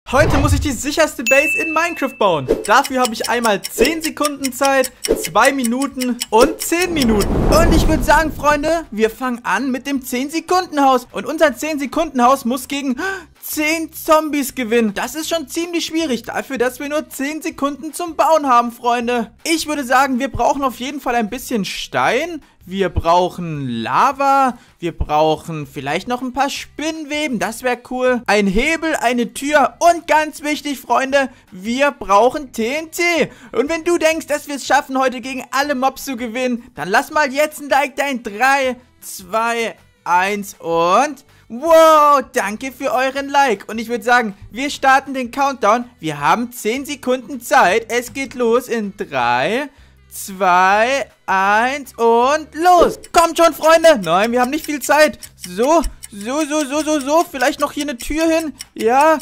Heute muss ich die sicherste Base in Minecraft bauen. Dafür habe ich einmal 10 Sekunden Zeit, 2 Minuten und 10 Minuten. Und ich würde sagen, Freunde, wir fangen an mit dem 10-Sekunden-Haus. Und unser 10-Sekunden-Haus muss gegen 10 Zombies gewinnen. Das ist schon ziemlich schwierig, dafür, dass wir nur 10 Sekunden zum Bauen haben, Freunde. Ich würde sagen, wir brauchen auf jeden Fall ein bisschen Stein. Wir brauchen Lava, wir brauchen vielleicht noch ein paar Spinnweben, das wäre cool. Ein Hebel, eine Tür und ganz wichtig, Freunde, wir brauchen TNT. Und wenn du denkst, dass wir es schaffen, heute gegen alle Mobs zu gewinnen, dann lass mal jetzt ein Like da in 3, 2, 1 und... Wow, danke für euren Like. Und ich würde sagen, wir starten den Countdown. Wir haben 10 Sekunden Zeit. Es geht los in 3, 2, 1 und los. Kommt schon, Freunde. Nein, wir haben nicht viel Zeit. So. Vielleicht noch hier eine Tür hin. Ja.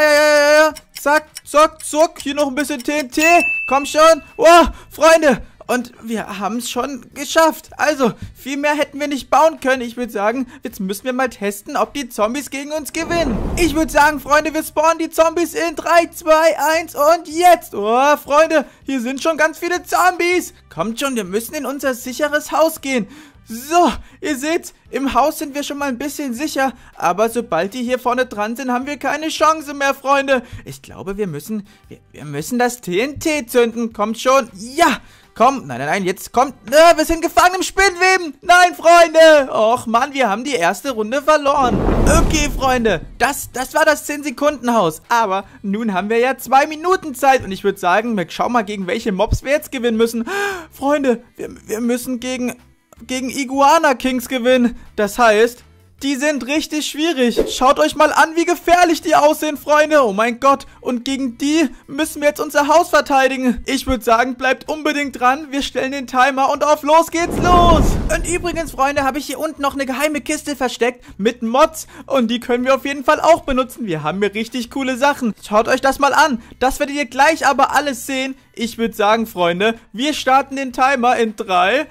Zack, zack, zack. Hier noch ein bisschen TNT. Komm schon. Wow, Freunde. Und wir haben es schon geschafft. Also, viel mehr hätten wir nicht bauen können. Ich würde sagen, jetzt müssen wir mal testen, ob die Zombies gegen uns gewinnen. Ich würde sagen, Freunde, wir spawnen die Zombies in 3, 2, 1 und jetzt. Oh, Freunde, hier sind schon ganz viele Zombies. Kommt schon, wir müssen in unser sicheres Haus gehen. So, ihr seht, im Haus sind wir schon mal ein bisschen sicher, aber sobald die hier vorne dran sind, haben wir keine Chance mehr, Freunde. Ich glaube, wir müssen das TNT zünden. Kommt schon, ja. Komm, nein, jetzt kommt, wir sind gefangen im Spinnweben. Nein, Freunde. Och, Mann, wir haben die erste Runde verloren. Okay, Freunde, das war das 10-Sekunden-Haus. Aber nun haben wir ja 2 Minuten Zeit. Und ich würde sagen, wir schauen mal, gegen welche Mobs wir jetzt gewinnen müssen. Freunde, wir müssen gegen Iguana Kings gewinnen. Das heißt, die sind richtig schwierig. Schaut euch mal an, wie gefährlich die aussehen, Freunde. Oh mein Gott. Und gegen die müssen wir jetzt unser Haus verteidigen. Ich würde sagen, bleibt unbedingt dran. Wir stellen den Timer und auf los geht's los. Und übrigens, Freunde, habe ich hier unten noch eine geheime Kiste versteckt mit Mods. Und die können wir auf jeden Fall auch benutzen. Wir haben hier richtig coole Sachen. Schaut euch das mal an. Das werdet ihr gleich aber alles sehen. Ich würde sagen, Freunde, wir starten den Timer in 3,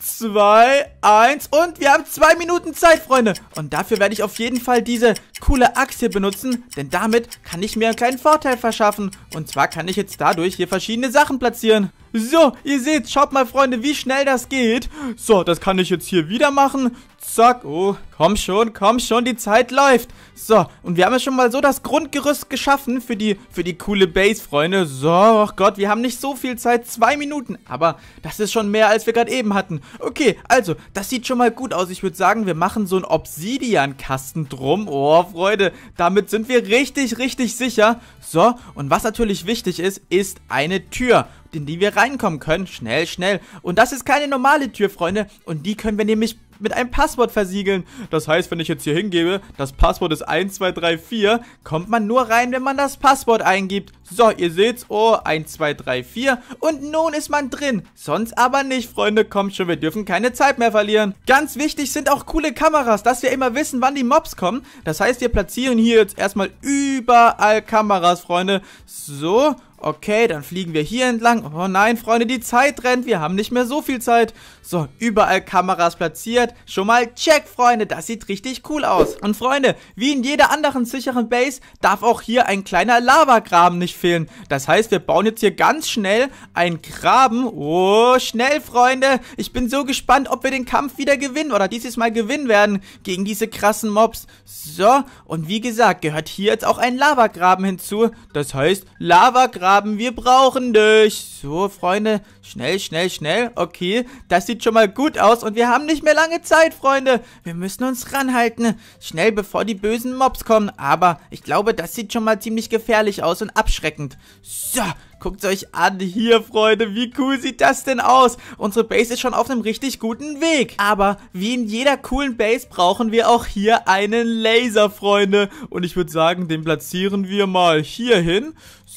2, 1 und wir haben 2 Minuten Zeit, Freunde. Und dafür werde ich auf jeden Fall diese coole Axt hier benutzen, denn damit kann ich mir einen kleinen Vorteil verschaffen. Und zwar kann ich jetzt dadurch hier verschiedene Sachen platzieren. So, ihr seht, schaut mal, Freunde, wie schnell das geht. So, das kann ich jetzt hier wieder machen. Zack, oh, komm schon, die Zeit läuft. So, und wir haben ja schon mal so das Grundgerüst geschaffen für die coole Base, Freunde. So, oh Gott, wir haben nicht so viel Zeit, 2 Minuten. Aber das ist schon mehr, als wir gerade eben hatten. Okay, also, das sieht schon mal gut aus. Ich würde sagen, wir machen so einen Obsidian-Kasten drum. Oh, Freunde, damit sind wir richtig, richtig sicher. So, und was natürlich wichtig ist, ist eine Tür, in die wir reinkommen können. Schnell, schnell. Und das ist keine normale Tür, Freunde. Und die können wir nämlich mit einem Passwort versiegeln. Das heißt, wenn ich jetzt hier hingebe, das Passwort ist 1234, kommt man nur rein, wenn man das Passwort eingibt. So, ihr seht's, oh, 1234 und nun ist man drin. Sonst aber nicht, Freunde, kommt schon, wir dürfen keine Zeit mehr verlieren. Ganz wichtig sind auch coole Kameras, dass wir immer wissen, wann die Mobs kommen. Das heißt, wir platzieren hier jetzt erstmal überall Kameras, Freunde. So, okay, dann fliegen wir hier entlang. Oh nein, Freunde, die Zeit rennt. Wir haben nicht mehr so viel Zeit. So, überall Kameras platziert. Schon mal check, Freunde. Das sieht richtig cool aus. Und Freunde, wie in jeder anderen sicheren Base, darf auch hier ein kleiner Lavagraben nicht fehlen. Das heißt, wir bauen jetzt hier ganz schnell einen Graben. Oh, schnell, Freunde. Ich bin so gespannt, ob wir den Kampf wieder gewinnen oder dieses Mal gewinnen werden gegen diese krassen Mobs. So, und wie gesagt, gehört hier jetzt auch ein Lavagraben hinzu. Das heißt, Lavagraben, wir brauchen dich. So, Freunde, schnell, schnell, schnell. Okay, das sieht schon mal gut aus und wir haben nicht mehr lange Zeit, Freunde. Wir müssen uns ranhalten. Schnell, bevor die bösen Mobs kommen. Aber ich glaube, das sieht schon mal ziemlich gefährlich aus und abschreckend. So, guckt es euch an hier, Freunde. Wie cool sieht das denn aus? Unsere Base ist schon auf einem richtig guten Weg. Aber wie in jeder coolen Base brauchen wir auch hier einen Laser, Freunde. Und ich würde sagen, den platzieren wir mal hier hin.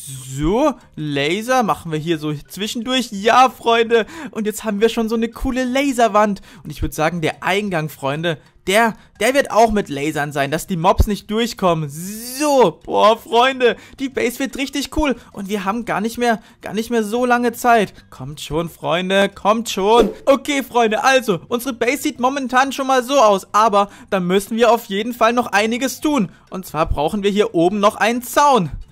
So, Laser machen wir hier so zwischendurch. Ja, Freunde. Und jetzt haben wir schon so eine coole Laserwand. Und ich würde sagen, der Eingang, Freunde, der wird auch mit Lasern sein, dass die Mobs nicht durchkommen. So, boah, Freunde, die Base wird richtig cool. Und wir haben gar nicht mehr so lange Zeit. Kommt schon, Freunde, kommt schon. Okay, Freunde, also, unsere Base sieht momentan schon mal so aus. Aber da müssen wir auf jeden Fall noch einiges tun. Und zwar brauchen wir hier oben noch einen Zaun.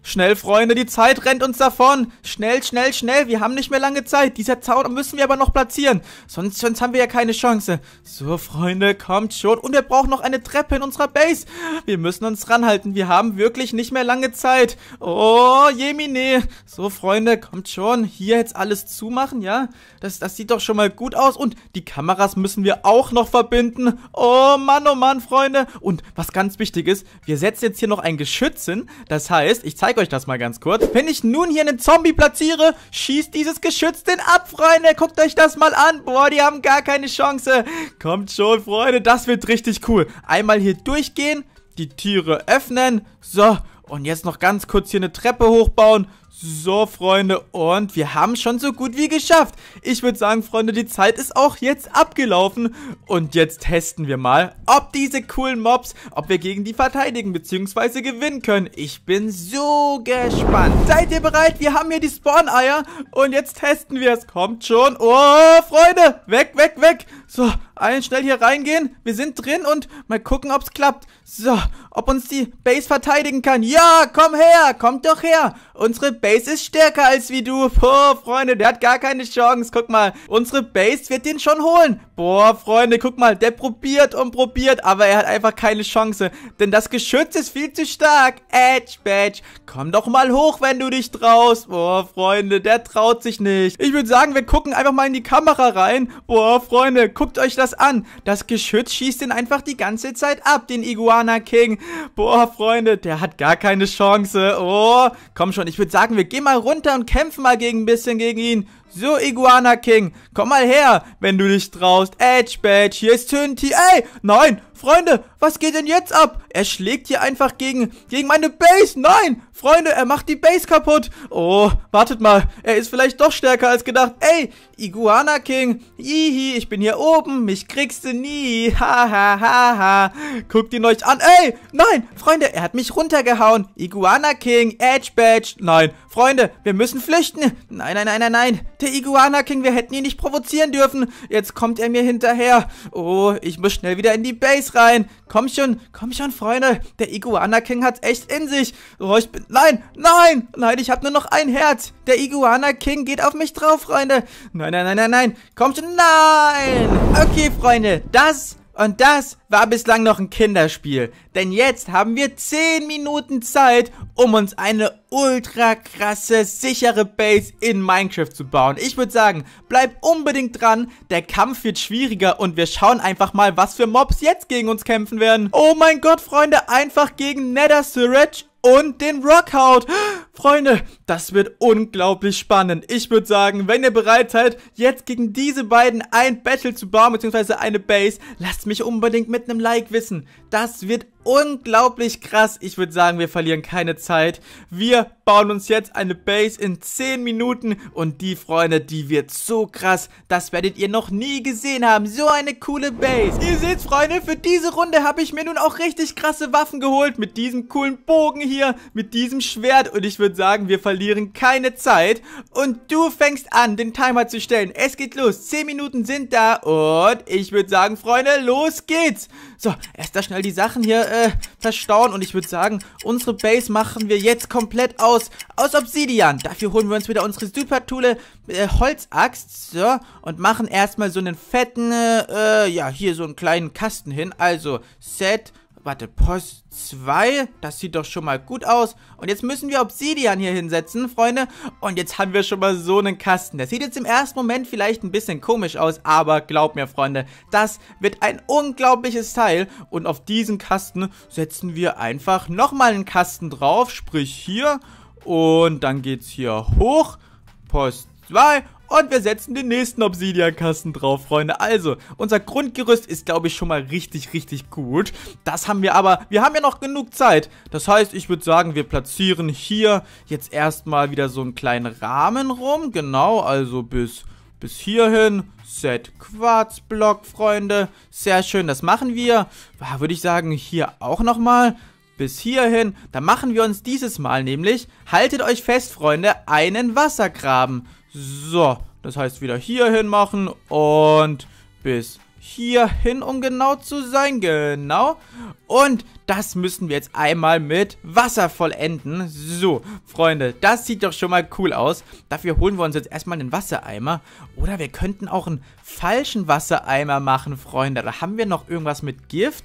Schnell, Freunde, die Zeit rennt uns davon. Schnell, schnell, schnell. Wir haben nicht mehr lange Zeit. Dieser Zaun müssen wir aber noch platzieren. Sonst haben wir ja keine Chance. So, Freunde, kommt schon. Und wir brauchen noch eine Treppe in unserer Base. Wir müssen uns ranhalten. Wir haben wirklich nicht mehr lange Zeit. Oh, Jemine. So, Freunde, kommt schon. Hier jetzt alles zumachen, ja? Das sieht doch schon mal gut aus. Und die Kameras müssen wir auch noch verbinden. Oh, Mann, Freunde. Und was ganz wichtig ist, wir setzen jetzt hier noch ein Geschütz hin. Das heißt, ich zeige euch das mal ganz kurz. Wenn ich nun hier einen Zombie platziere, schießt dieses Geschütz den ab, Freunde. Guckt euch das mal an. Boah, die haben gar keine Chance. Kommt schon, Freunde, das wird richtig cool. Einmal hier durchgehen, die Türe öffnen. So, und jetzt noch ganz kurz hier eine Treppe hochbauen. So, Freunde, und wir haben schon so gut wie geschafft. Ich würde sagen, Freunde, die Zeit ist auch jetzt abgelaufen. Und jetzt testen wir mal, ob diese coolen Mobs, ob wir gegen die verteidigen bzw. gewinnen können. Ich bin so gespannt. Seid ihr bereit? Wir haben hier die Spawn-Eier und jetzt testen wir es. Kommt schon. Oh, Freunde, weg, weg, weg. So, allen schnell hier reingehen. Wir sind drin und mal gucken, ob es klappt. So, ob uns die Base verteidigen kann. Ja, komm her, kommt doch her. Unsere Base ist stärker als wie du. Boah, Freunde, der hat gar keine Chance. Guck mal, unsere Base wird den schon holen. Boah, Freunde, guck mal, der probiert und probiert, aber er hat einfach keine Chance. Denn das Geschütz ist viel zu stark. Edge Badge, komm doch mal hoch, wenn du dich traust. Boah, Freunde, der traut sich nicht. Ich würde sagen, wir gucken einfach mal in die Kamera rein. Boah, Freunde, guckt euch das an. Das Geschütz schießt ihn einfach die ganze Zeit ab, den Iguana King. Boah, Freunde, der hat gar keine Chance. Oh, komm schon, ich würde sagen, wir gehen mal runter und kämpfen mal ein bisschen gegen ihn. So, Iguana King, komm mal her, wenn du dich traust. Edge Badge, hier ist Tünti. Ey, nein, Freunde, was geht denn jetzt ab? Er schlägt hier einfach gegen meine Base. Nein, Freunde, er macht die Base kaputt. Oh, wartet mal, er ist vielleicht doch stärker als gedacht. Ey, Iguana King, hihi, ich bin hier oben, mich kriegst du nie. Ha, ha, ha, ha. Guckt ihn euch an. Ey, nein, Freunde, er hat mich runtergehauen. Iguana King, Edge Badge. Nein, Freunde, wir müssen flüchten. Nein, nein, nein, nein, nein. Der Iguana King, wir hätten ihn nicht provozieren dürfen. Jetzt kommt er mir hinterher. Oh, ich muss schnell wieder in die Base rein. Komm schon, Freunde. Der Iguana King hat's echt in sich. Oh, nein, nein, nein, ich habe nur noch ein Herz. Der Iguana King geht auf mich drauf, Freunde. Nein, nein, nein, nein, nein. Komm schon, nein. Okay, Freunde, das war bislang noch ein Kinderspiel. Denn jetzt haben wir 10 Minuten Zeit, um uns eine ultra krasse, sichere Base in Minecraft zu bauen. Ich würde sagen, bleib unbedingt dran. Der Kampf wird schwieriger und wir schauen einfach mal, was für Mobs jetzt gegen uns kämpfen werden. Oh mein Gott, Freunde, einfach gegen Nether Surge und den Rockhound. Freunde, das wird unglaublich spannend. Ich würde sagen, wenn ihr bereit seid, jetzt gegen diese beiden ein Battle zu bauen, beziehungsweise eine Base, lasst mich unbedingt mit einem Like wissen. Das wird unglaublich krass. Ich würde sagen, wir verlieren keine Zeit. Wir bauen uns jetzt eine Base in 10 Minuten und die, Freunde, die wird so krass. Das werdet ihr noch nie gesehen haben. So eine coole Base. Ihr seht's, Freunde, für diese Runde habe ich mir nun auch richtig krasse Waffen geholt. Mit diesem coolen Bogen hier, mit diesem Schwert. Und ich würde sagen, wir verlieren keine Zeit. Und du fängst an, den Timer zu stellen. Es geht los. 10 Minuten sind da. Und ich würde sagen, Freunde, los geht's. So, erst da schnell die Sachen hier verstauen. Und ich würde sagen, unsere Base machen wir jetzt komplett aus Obsidian. Dafür holen wir uns wieder unsere super coole Holzaxt. So, und machen erstmal so einen fetten, ja, hier so einen kleinen Kasten hin. Also, Post 2, das sieht doch schon mal gut aus. Und jetzt müssen wir Obsidian hier hinsetzen, Freunde. Und jetzt haben wir schon mal so einen Kasten. Der sieht jetzt im ersten Moment vielleicht ein bisschen komisch aus, aber glaubt mir, Freunde, das wird ein unglaubliches Teil. Und auf diesen Kasten setzen wir einfach nochmal einen Kasten drauf, sprich hier. Und dann geht's hier hoch, Post 2. Und wir setzen den nächsten Obsidian-Kasten drauf, Freunde. Also, unser Grundgerüst ist, glaube ich, schon mal richtig, richtig gut. Das haben wir aber, wir haben ja noch genug Zeit. Das heißt, ich würde sagen, wir platzieren hier jetzt erstmal wieder so einen kleinen Rahmen rum. Genau, also bis hierhin. Set Quarzblock, Freunde. Sehr schön, das machen wir. Würde ich sagen, hier auch nochmal. Bis hierhin. Da machen wir uns dieses Mal nämlich, haltet euch fest, Freunde, einen Wassergraben. So, das heißt wieder hier hin machen und bis hier hin, um genau zu sein. Genau. Und das müssen wir jetzt einmal mit Wasser vollenden. So, Freunde, das sieht doch schon mal cool aus. Dafür holen wir uns jetzt erstmal einen Wassereimer. Oder wir könnten auch einen falschen Wassereimer machen, Freunde. Da haben wir noch irgendwas mit Gift.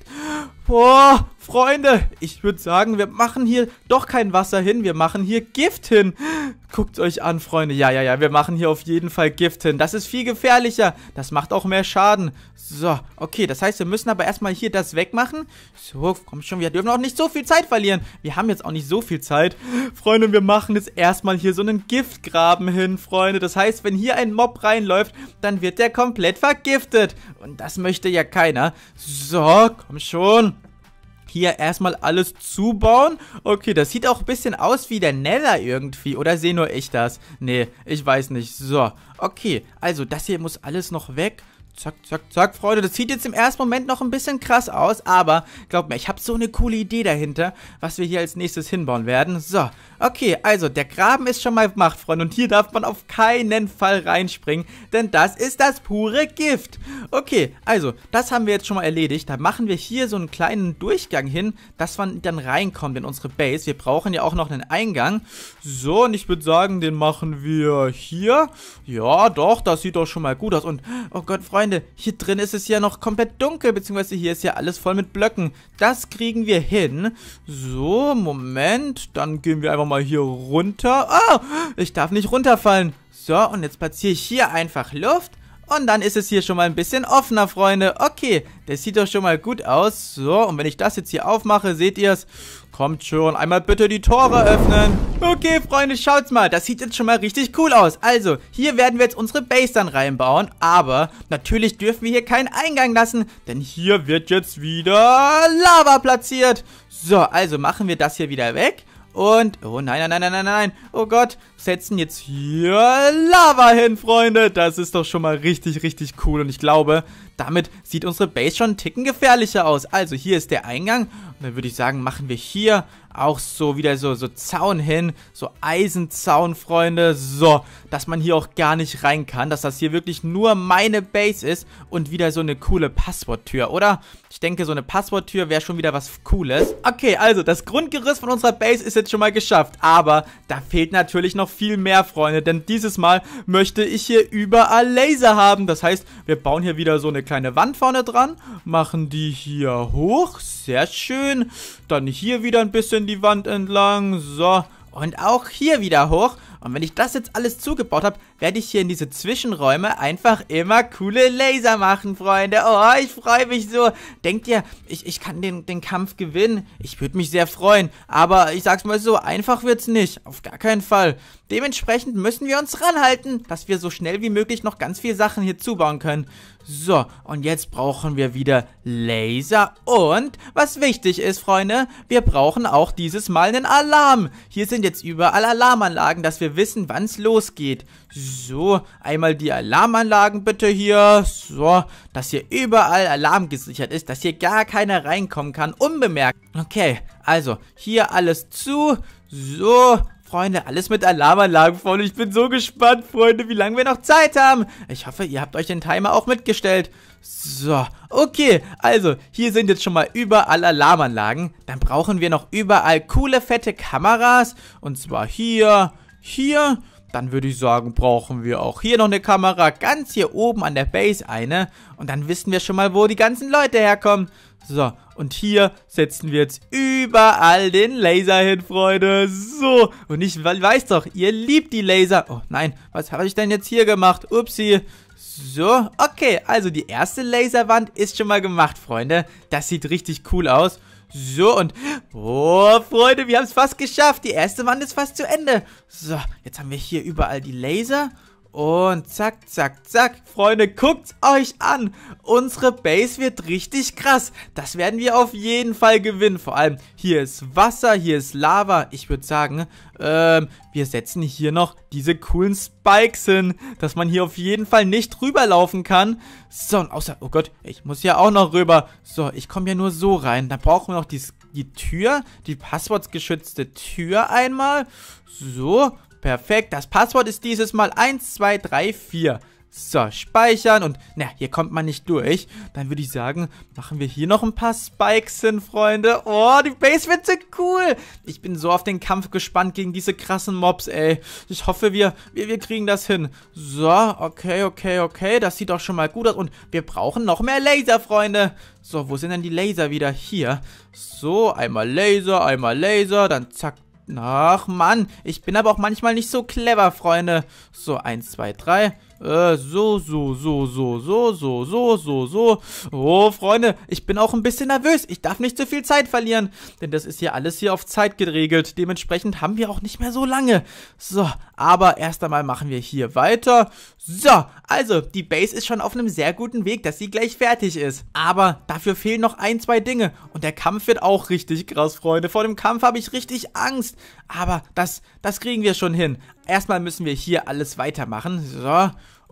Boah, Freunde, ich würde sagen, wir machen hier doch kein Wasser hin. Wir machen hier Gift hin. Guckt euch an, Freunde. Ja, wir machen hier auf jeden Fall Gift hin. Das ist viel gefährlicher. Das macht auch mehr Schaden. So, okay, das heißt, wir müssen aber erstmal hier das wegmachen. So, komm schon, wir dürfen auch nicht so viel Zeit verlieren. Wir haben jetzt auch nicht so viel Zeit. Freunde, wir machen jetzt erstmal hier so einen Giftgraben hin, Freunde. Das heißt, wenn hier ein Mob reinläuft, dann wird der komplett vergiftet. Und das möchte ja keiner. So, komm schon. Hier erstmal alles zubauen. Okay, das sieht auch ein bisschen aus wie der Nether irgendwie. Oder sehe nur ich das? Nee, ich weiß nicht. So, okay. Also, das hier muss alles noch weg. Zack, zack, zack, Freunde. Das sieht jetzt im ersten Moment noch ein bisschen krass aus, aber glaubt mir, ich habe so eine coole Idee dahinter, was wir hier als nächstes hinbauen werden. So, okay, also der Graben ist schon mal gemacht, Freunde. Und hier darf man auf keinen Fall reinspringen, denn das ist das pure Gift. Okay, also, das haben wir jetzt schon mal erledigt. Da machen wir hier so einen kleinen Durchgang hin, dass man dann reinkommt in unsere Base. Wir brauchen ja auch noch einen Eingang. So, und ich würde sagen, den machen wir hier. Ja, doch, das sieht doch schon mal gut aus. Und, oh Gott, Freunde, hier drin ist es ja noch komplett dunkel, beziehungsweise hier ist ja alles voll mit Blöcken. Das kriegen wir hin. So, Moment, dann gehen wir einfach mal hier runter. Oh, ich darf nicht runterfallen. So, und jetzt platziere ich hier einfach Luft. Und dann ist es hier schon mal ein bisschen offener, Freunde. Okay, das sieht doch schon mal gut aus. So, und wenn ich das jetzt hier aufmache, seht ihr es? Kommt schon, einmal bitte die Tore öffnen. Okay, Freunde, schaut's mal. Das sieht jetzt schon mal richtig cool aus. Also, hier werden wir jetzt unsere Base dann reinbauen. Aber natürlich dürfen wir hier keinen Eingang lassen, denn hier wird jetzt wieder Lava platziert. So, also machen wir das hier wieder weg. Und, oh nein, oh Gott, setzen jetzt hier Lava hin, Freunde. Das ist doch schon mal richtig, richtig cool. Und ich glaube, damit sieht unsere Base schon einen Ticken gefährlicher aus. Also, hier ist der Eingang. Und dann würde ich sagen, machen wir hier auch so wieder so Zaun hin. So Eisenzaun, Freunde. So, dass man hier auch gar nicht rein kann. Dass das hier wirklich nur meine Base ist. Und wieder so eine coole Passworttür, oder? Ich denke, so eine Passworttür wäre schon wieder was Cooles. Okay, also, das Grundgerüst von unserer Base ist jetzt schon mal geschafft. Aber da fehlt natürlich noch viel mehr, Freunde. Denn dieses Mal möchte ich hier überall Laser haben. Das heißt, wir bauen hier wieder so eine kleine Wand vorne dran. Machen die hier hoch. Sehr schön. Dann hier wieder ein bisschen die Wand entlang. So. Und auch hier wieder hoch. Und wenn ich das jetzt alles zugebaut habe, werde ich hier in diese Zwischenräume einfach immer coole Laser machen, Freunde. Oh, ich freue mich so. Denkt ihr, ich kann den Kampf gewinnen? Ich würde mich sehr freuen. Aber ich sag's mal so, einfach wird's nicht. Auf gar keinen Fall. Dementsprechend müssen wir uns ranhalten, dass wir so schnell wie möglich noch ganz viele Sachen hier zubauen können. So, und jetzt brauchen wir wieder Laser. Und, was wichtig ist, Freunde, wir brauchen auch dieses Mal einen Alarm. Hier sind jetzt überall Alarmanlagen, dass wir wissen, wann es losgeht. So, einmal die Alarmanlagen bitte hier. So, dass hier überall Alarm gesichert ist, dass hier gar keiner reinkommen kann, unbemerkt. Okay, also, hier alles zu. So, Freunde, alles mit Alarmanlagen voll. Ich bin so gespannt, Freunde, wie lange wir noch Zeit haben. Ich hoffe, ihr habt euch den Timer auch mitgestellt. So, okay, also, hier sind jetzt schon mal überall Alarmanlagen. Dann brauchen wir noch überall coole, fette Kameras. Und zwar hier, hier. Dann würde ich sagen, brauchen wir auch hier noch eine Kamera. Ganz hier oben an der Base eine. Und dann wissen wir schon mal, wo die ganzen Leute herkommen. So, und hier setzen wir jetzt überall den Laser hin, Freunde. So, und ich weiß doch, ihr liebt die Laser. Oh nein, was habe ich denn jetzt hier gemacht? Upsi. So, okay, also die erste Laserwand ist schon mal gemacht, Freunde. Das sieht richtig cool aus. So, und, oh, Freunde, wir haben es fast geschafft. Die erste Wand ist fast zu Ende. So, jetzt haben wir hier überall die Laser. Und zack, zack, zack. Freunde, guckt euch an. Unsere Base wird richtig krass. Das werden wir auf jeden Fall gewinnen. Vor allem, hier ist Wasser, hier ist Lava. Ich würde sagen, wir setzen hier noch diese coolen Spikes hin, dass man hier auf jeden Fall nicht rüberlaufen kann. So, und außer, oh Gott, ich muss ja auch noch rüber. So, ich komme ja nur so rein. Dann brauchen wir noch die Tür, die passwortgeschützte Tür einmal. So, perfekt. Das Passwort ist dieses Mal 1, 2, 3, 4. So, speichern und, na, hier kommt man nicht durch. Dann würde ich sagen, machen wir hier noch ein paar Spikes hin, Freunde. Oh, die Base wird so cool. Ich bin so auf den Kampf gespannt gegen diese krassen Mobs, ey. Ich hoffe, wir kriegen das hin. So, okay. Das sieht doch schon mal gut aus. Und wir brauchen noch mehr Laser, Freunde. So, wo sind denn die Laser wieder? Hier. So, einmal Laser, dann zack. Ach, Mann. Ich bin aber auch manchmal nicht so clever, Freunde. So, 1, 2, 3. So. Oh, Freunde, ich bin auch ein bisschen nervös. Ich darf nicht zu viel Zeit verlieren. Denn das ist hier alles hier auf Zeit geregelt. Dementsprechend haben wir auch nicht mehr so lange. So, aber erst einmal machen wir hier weiter. So, also, die Base ist schon auf einem sehr guten Weg, dass sie gleich fertig ist. Aber dafür fehlen noch 1, 2 Dinge. Und der Kampf wird auch richtig krass, Freunde. Vor dem Kampf habe ich richtig Angst. Aber das kriegen wir schon hin. Erstmal müssen wir hier alles weitermachen. So,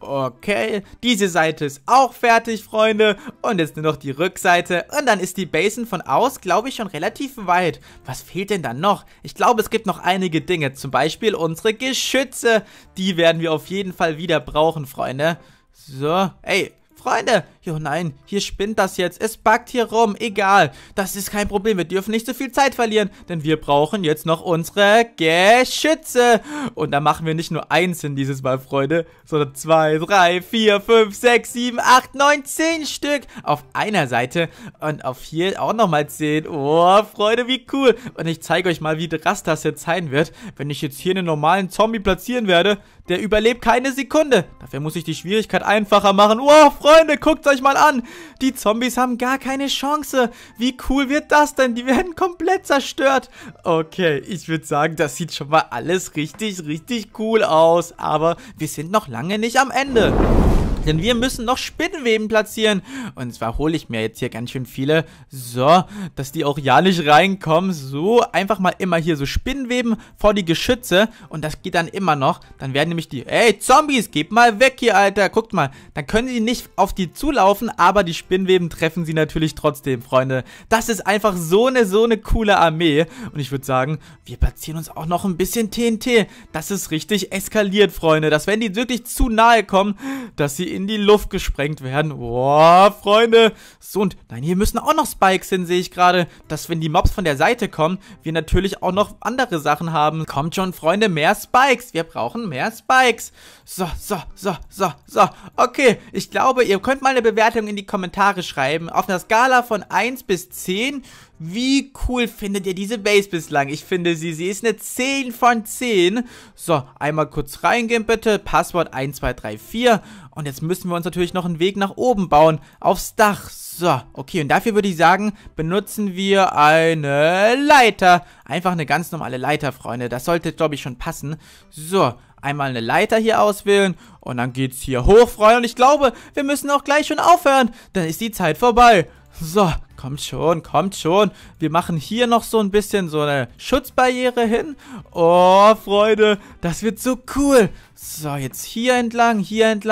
okay. Diese Seite ist auch fertig, Freunde. Und jetzt nur noch die Rückseite. Und dann ist die Base von aus, glaube ich, schon relativ weit. Was fehlt denn dann noch? Ich glaube, es gibt noch einige Dinge. Zum Beispiel unsere Geschütze. Die werden wir auf jeden Fall wieder brauchen, Freunde. So, ey, Freunde, jo nein, hier spinnt das jetzt, es buggt hier rum, egal, das ist kein Problem, wir dürfen nicht so viel Zeit verlieren, denn wir brauchen jetzt noch unsere Geschütze. Und da machen wir nicht nur einzeln dieses Mal, Freunde, sondern 2, 3, 4, 5, 6, 7, 8, 9, 10 Stück auf einer Seite und auf hier auch nochmal 10. Oh, Freunde, wie cool. Und ich zeige euch mal, wie krass das jetzt sein wird, wenn ich jetzt hier einen normalen Zombie platzieren werde. Der überlebt keine Sekunde. Dafür muss ich die Schwierigkeit einfacher machen. Oh, Freunde, guckt euch mal an. Die Zombies haben gar keine Chance. Wie cool wird das denn? Die werden komplett zerstört. Okay, ich würde sagen, das sieht schon mal alles richtig, richtig cool aus. Aber wir sind noch lange nicht am Ende. Denn wir müssen noch Spinnenweben platzieren. Und zwar hole ich mir jetzt hier ganz schön viele. So, dass die auch ja nicht reinkommen. So, einfach mal immer hier so Spinnenweben vor die Geschütze. Und das geht dann immer noch. Dann werden nämlich die... Ey, Zombies, geht mal weg hier, Alter. Guckt mal. Dann können sie nicht auf die zulaufen, aber die Spinnenweben treffen sie natürlich trotzdem, Freunde. Das ist einfach so eine coole Armee. Und ich würde sagen, wir platzieren uns auch noch ein bisschen TNT. Das ist richtig eskaliert, Freunde. Dass wenn die wirklich zu nahe kommen, dass sie in die Luft gesprengt werden. Boah, Freunde. So, und nein, hier müssen auch noch Spikes hin, sehe ich gerade. Dass, wenn die Mobs von der Seite kommen, wir natürlich auch noch andere Sachen haben. Kommt schon, Freunde, mehr Spikes. Wir brauchen mehr Spikes. So. Okay, ich glaube, ihr könnt mal eine Bewertung in die Kommentare schreiben. Auf einer Skala von 1 bis 10. Wie cool findet ihr diese Base bislang? Ich finde sie ist eine 10 von 10. So, einmal kurz reingehen bitte. Passwort 1234. Und jetzt müssen wir uns natürlich noch einen Weg nach oben bauen. Aufs Dach. So, okay. Und dafür würde ich sagen, benutzen wir eine Leiter. Einfach eine ganz normale Leiter, Freunde. Das sollte, glaube ich, schon passen. So, einmal eine Leiter hier auswählen. Und dann geht's hier hoch, Freunde. Und ich glaube, wir müssen auch gleich schon aufhören. Dann ist die Zeit vorbei. So, kommt schon. Wir machen hier noch so ein bisschen so eine Schutzbarriere hin. Oh, Freunde, das wird so cool. So, jetzt hier entlang.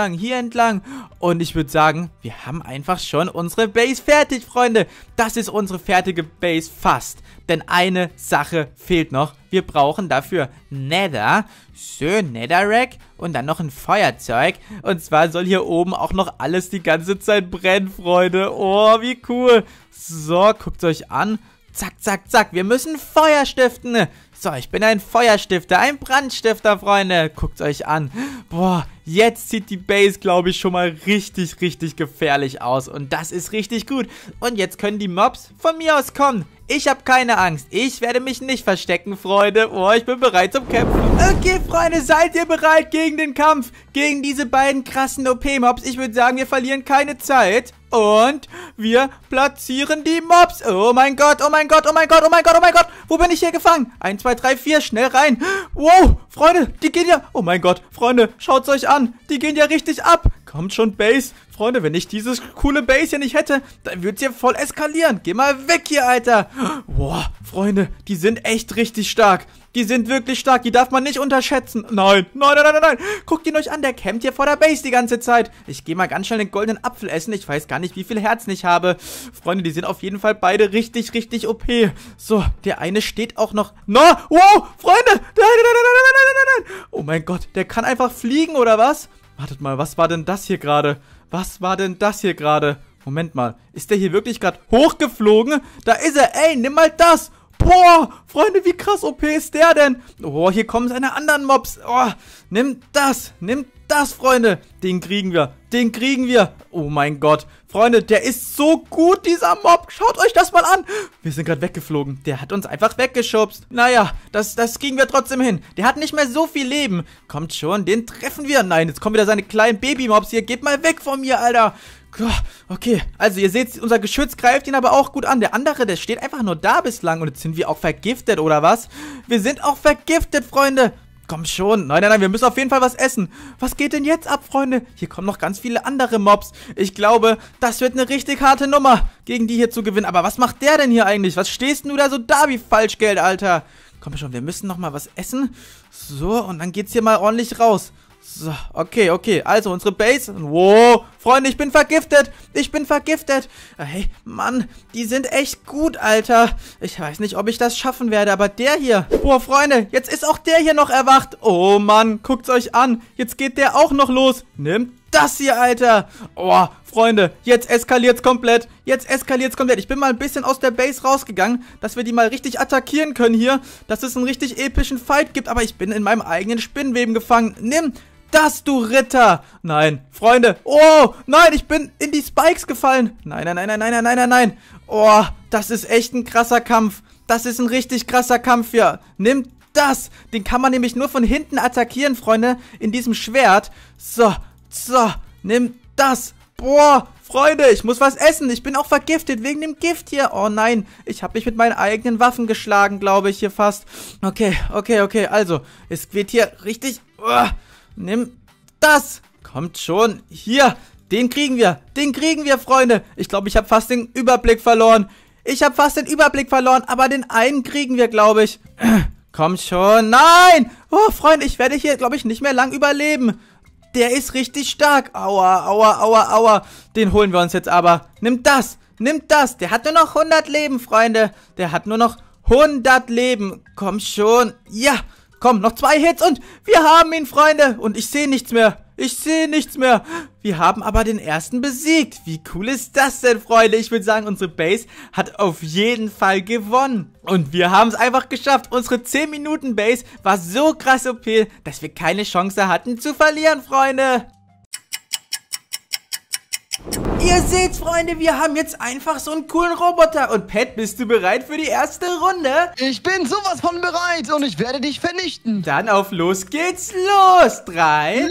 Und ich würde sagen, wir haben einfach schon unsere Base fertig, Freunde. Das ist unsere fertige Base fast. Denn eine Sache fehlt noch. Wir brauchen dafür Nether. So, Netherrack. Und dann noch ein Feuerzeug. Und zwar soll hier oben auch noch alles die ganze Zeit brennen, Freunde. Oh, wie cool. So, guckt euch an. Zack. Wir müssen Feuer stiften. So, ich bin ein Feuerstifter, ein Brandstifter, Freunde. Guckt euch an. Boah, jetzt sieht die Base, glaube ich, schon mal richtig, richtig gefährlich aus. Und das ist richtig gut. Und jetzt können die Mobs von mir aus kommen. Ich habe keine Angst. Ich werde mich nicht verstecken, Freunde. Oh, ich bin bereit zum Kämpfen. Okay, Freunde, seid ihr bereit gegen den Kampf? Gegen diese beiden krassen OP-Mobs? Ich würde sagen, wir verlieren keine Zeit. Und wir platzieren die Mobs. Oh mein Gott. Wo bin ich hier gefangen? 1, 2, 3, 4. Schnell rein. Wow, Freunde, die gehen ja... Oh mein Gott, Freunde, schaut's euch an. Die gehen ja richtig ab. Kommt schon, Base. Freunde, wenn ich dieses coole Base hier nicht hätte, dann würde es hier voll eskalieren. Geh mal weg hier, Alter. Boah, Freunde, die sind echt richtig stark. Die sind wirklich stark, die darf man nicht unterschätzen. Nein. Guckt ihn euch an, der campt hier vor der Base die ganze Zeit. Ich gehe mal ganz schnell den goldenen Apfel essen. Ich weiß gar nicht, wie viel Herzen ich habe. Freunde, die sind auf jeden Fall beide richtig, richtig OP. So, der eine steht auch noch... Wow, Freunde. Nein. Oh mein Gott, der kann einfach fliegen, oder was? Wartet mal, was war denn das hier gerade? Was war denn das hier gerade? Moment mal, ist der hier wirklich gerade hochgeflogen? Da ist er, ey, nimm mal das. Boah, Freunde, wie krass OP ist der denn? Oh, hier kommen seine anderen Mobs. Oh, nimm das, Freunde. Den kriegen wir, Oh mein Gott. Freunde, der ist so gut, dieser Mob. Schaut euch das mal an. Wir sind gerade weggeflogen. Der hat uns einfach weggeschubst. Naja, das kriegen wir trotzdem hin. Der hat nicht mehr so viel Leben. Kommt schon, den treffen wir. Nein, jetzt kommen wieder seine kleinen Babymobs hier. Geht mal weg von mir, Alter. Okay, also ihr seht, unser Geschütz greift ihn aber auch gut an. Der andere, der steht einfach nur da bislang. Und jetzt sind wir auch vergiftet, oder was? Wir sind auch vergiftet, Freunde. Komm schon. Nein, wir müssen auf jeden Fall was essen. Was geht denn jetzt ab, Freunde? Hier kommen noch ganz viele andere Mobs. Ich glaube, das wird eine richtig harte Nummer, gegen die hier zu gewinnen. Aber was macht der denn hier eigentlich? Was stehst denn du da so da wie Falschgeld, Alter? Komm schon, wir müssen noch mal was essen. So, und dann geht's hier mal ordentlich raus. So, okay, also unsere Base. Wow, Freunde, ich bin vergiftet. Hey, Mann, die sind echt gut, Alter. Ich weiß nicht, ob ich das schaffen werde, aber der hier. Boah, Freunde, jetzt ist auch der hier noch erwacht. Oh, Mann, guckt's euch an. Jetzt geht der auch noch los. Nimmt das hier, Alter. Oh, Freunde, jetzt eskaliert's komplett. Ich bin mal ein bisschen aus der Base rausgegangen, dass wir die mal richtig attackieren können hier. Dass es einen richtig epischen Fight gibt, aber ich bin in meinem eigenen Spinnenweben gefangen. Nimm das, du Ritter! Nein, Freunde. Oh, nein, ich bin in die Spikes gefallen. Nein. Oh, das ist echt ein krasser Kampf. Das ist ein richtig krasser Kampf hier. Nimm das. Den kann man nämlich nur von hinten attackieren, Freunde. In diesem Schwert. So. Nimm das. Boah, Freunde, ich muss was essen. Ich bin auch vergiftet wegen dem Gift hier. Oh nein, ich habe mich mit meinen eigenen Waffen geschlagen, glaube ich, hier fast. Okay. Also, es wird hier richtig... Nimm das. Kommt schon. Hier. Den kriegen wir, Freunde. Ich glaube, ich habe fast den Überblick verloren. Aber den einen kriegen wir, glaube ich. Komm schon. Nein. Oh, Freunde, ich werde hier, glaube ich, nicht mehr lang überleben. Der ist richtig stark. Aua. Den holen wir uns jetzt aber. Nimm das. Der hat nur noch 100 Leben, Freunde. Komm schon. Ja. Komm, noch 2 Hits und wir haben ihn, Freunde. Und ich sehe nichts mehr. Wir haben aber den ersten besiegt. Wie cool ist das denn, Freunde? Ich würde sagen, unsere Base hat auf jeden Fall gewonnen. Und wir haben es einfach geschafft. Unsere 10-Minuten-Base war so krass OP, dass wir keine Chance hatten zu verlieren, Freunde. Ihr seht's, Freunde, wir haben jetzt einfach so einen coolen Roboter. Und Pat, bist du bereit für die erste Runde? Ich bin sowas von bereit und ich werde dich vernichten. Dann auf los geht's los. 3,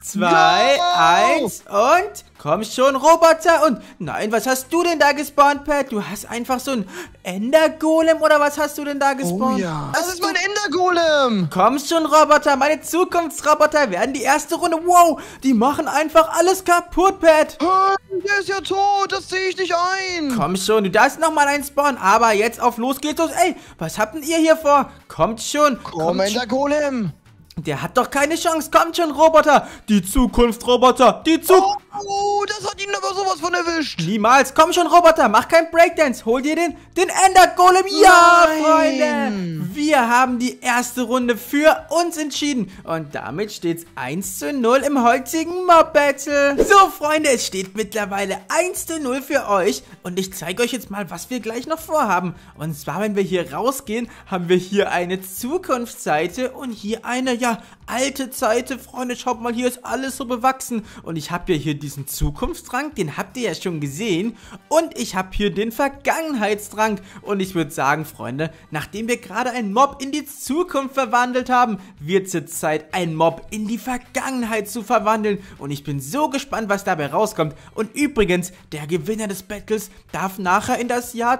2, 1 und... Komm schon, Roboter. Und nein, was hast du denn da gespawnt, Pat? Du hast einfach so ein Ender-Golem oder was hast du denn da gespawnt? Oh ja, das ist mein Ender-Golem. Komm schon, Roboter. Meine Zukunftsroboter werden die erste Runde. Wow, die machen einfach alles kaputt, Pat. Der ist ja tot, das sehe ich nicht ein. Komm schon, du darfst nochmal einen spawnen. Aber jetzt auf los geht's los. Ey, was habt denn ihr hier vor? Kommt schon. Komm, Ender-Golem. Der hat doch keine Chance. Kommt schon, Roboter. Die Zukunftsroboter. Oh, das hat ihn aber sowas von erwischt. Niemals. Komm schon, Roboter. Mach keinen Breakdance. Hol dir den Ender-Golem. Ja, Freunde. Wir haben die erste Runde für uns entschieden. Und damit steht's 1:0 im heutigen Mob-Battle. So, Freunde, es steht mittlerweile 1:0 für euch. Und ich zeige euch jetzt mal, was wir gleich noch vorhaben. Und zwar, wenn wir hier rausgehen, haben wir hier eine Zukunftsseite und hier eine, alte Seite. Freunde, schaut mal, hier ist alles so bewachsen. Und ich habe hier diesen Zukunftstrank, den habt ihr ja schon gesehen. Und ich habe hier den Vergangenheitstrank. Und ich würde sagen, Freunde, nachdem wir gerade einen Mob in die Zukunft verwandelt haben, wird es jetzt Zeit, einen Mob in die Vergangenheit zu verwandeln. Und ich bin so gespannt, was dabei rauskommt. Und übrigens, der Gewinner des Battles darf nachher in das Jahr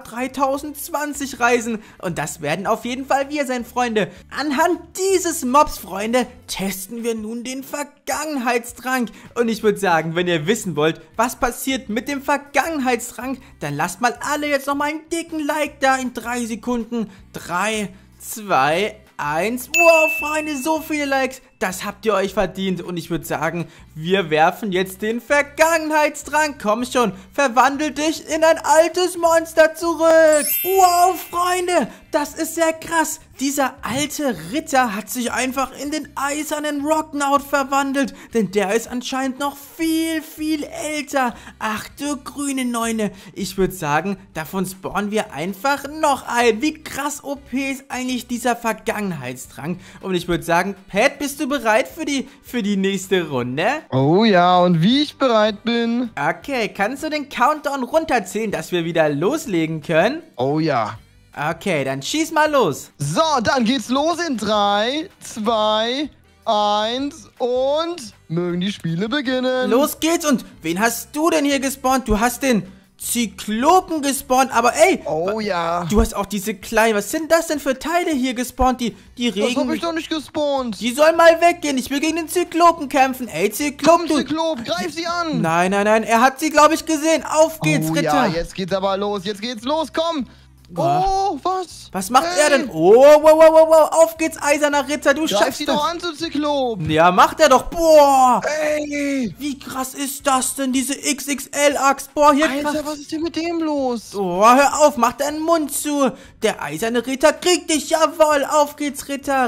3020 reisen. Und das werden auf jeden Fall wir sein, Freunde. Anhand dieses Mobs, Freunde, testen wir nun den Vergangenheitstrank. Und ich würde sagen, wenn ihr wissen wollt, was passiert mit dem Vergangenheitstrank, dann lasst mal alle jetzt nochmal einen dicken Like da in 3 Sekunden. 3, 2, 1. Wow, Freunde, so viele Likes. Das habt ihr euch verdient. Und ich würde sagen, wir werfen jetzt den Vergangenheitstrank. Komm schon, verwandel dich in ein altes Monster zurück. Wow, Freunde, das ist sehr krass. Dieser alte Ritter hat sich einfach in den eisernen Rocknaut verwandelt. Denn der ist anscheinend noch viel, viel älter. Ach du grüne Neune. Ich würde sagen, davon spawnen wir einfach noch ein. Wie krass OP ist eigentlich dieser Vergangenheitstrank? Und ich würde sagen, Pat, bist du bereit für die nächste Runde? Oh ja, und wie ich bereit bin. Okay, kannst du den Countdown runterzählen, dass wir wieder loslegen können? Oh ja. Okay, dann schieß mal los. So, dann geht's los in 3, 2, 1 und mögen die Spiele beginnen. Los geht's. Und wen hast du denn hier gespawnt? Du hast den Zyklopen gespawnt, aber ey, oh ja. du hast auch diese kleinen, was sind das denn für Teile hier gespawnt, die Regen... Das hab ich doch nicht gespawnt. Die sollen mal weggehen, ich will gegen den Zyklopen kämpfen. Ey, Zyklop, Komm, Zyklop, greif sie an. Nein, er hat sie, glaube ich, gesehen. Auf geht's, Ritter. Ja, jetzt geht's aber los, komm. Oh, was? Was macht er denn? Oh, wow, auf geht's, eiserner Ritter, du Greif schaffst sie das. doch an, zu Zyklop. Ja, macht er doch. Boah. Ey. Wie krass ist das denn, diese XXL-Axt? Boah, hier Alter, krass. was ist denn mit dem los? Oh, hör auf, mach deinen Mund zu. Der eiserne Ritter kriegt dich, jawohl. Auf geht's, Ritter.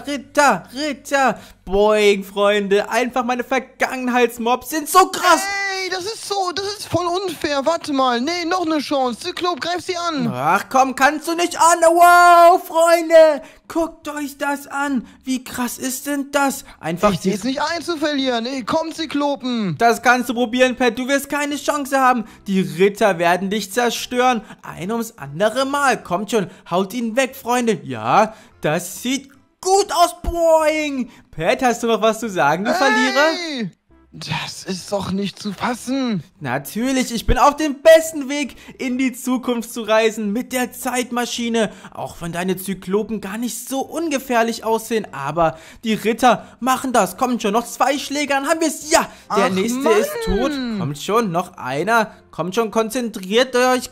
Boing, Freunde, einfach meine Vergangenheitsmobs sind so krass. Ey, das ist voll unfair. Warte mal, nee, noch eine Chance. Zyklop, greif sie an. Ach komm, kannst du nicht an. Wow, Freunde, guckt euch das an. Wie krass ist denn das? Einfach Ich seh's nicht ein zu verlieren. Ey, komm, Zyklopen. Das kannst du probieren, Pat. Du wirst keine Chance haben. Die Ritter werden dich zerstören. Ein ums andere Mal. Kommt schon, haut ihn weg, Freunde. Ja, das sieht gut aus, Boing. Pat, hast du noch was zu sagen, du Verlierer? Das ist doch nicht zu fassen. Natürlich, ich bin auf dem besten Weg, in die Zukunft zu reisen mit der Zeitmaschine. Auch wenn deine Zyklopen gar nicht so ungefährlich aussehen, aber die Ritter machen das. Kommt schon, noch 2 Schläge, dann haben wir es. Ja, der nächste ist tot. Kommt schon, noch einer. Kommt schon, konzentriert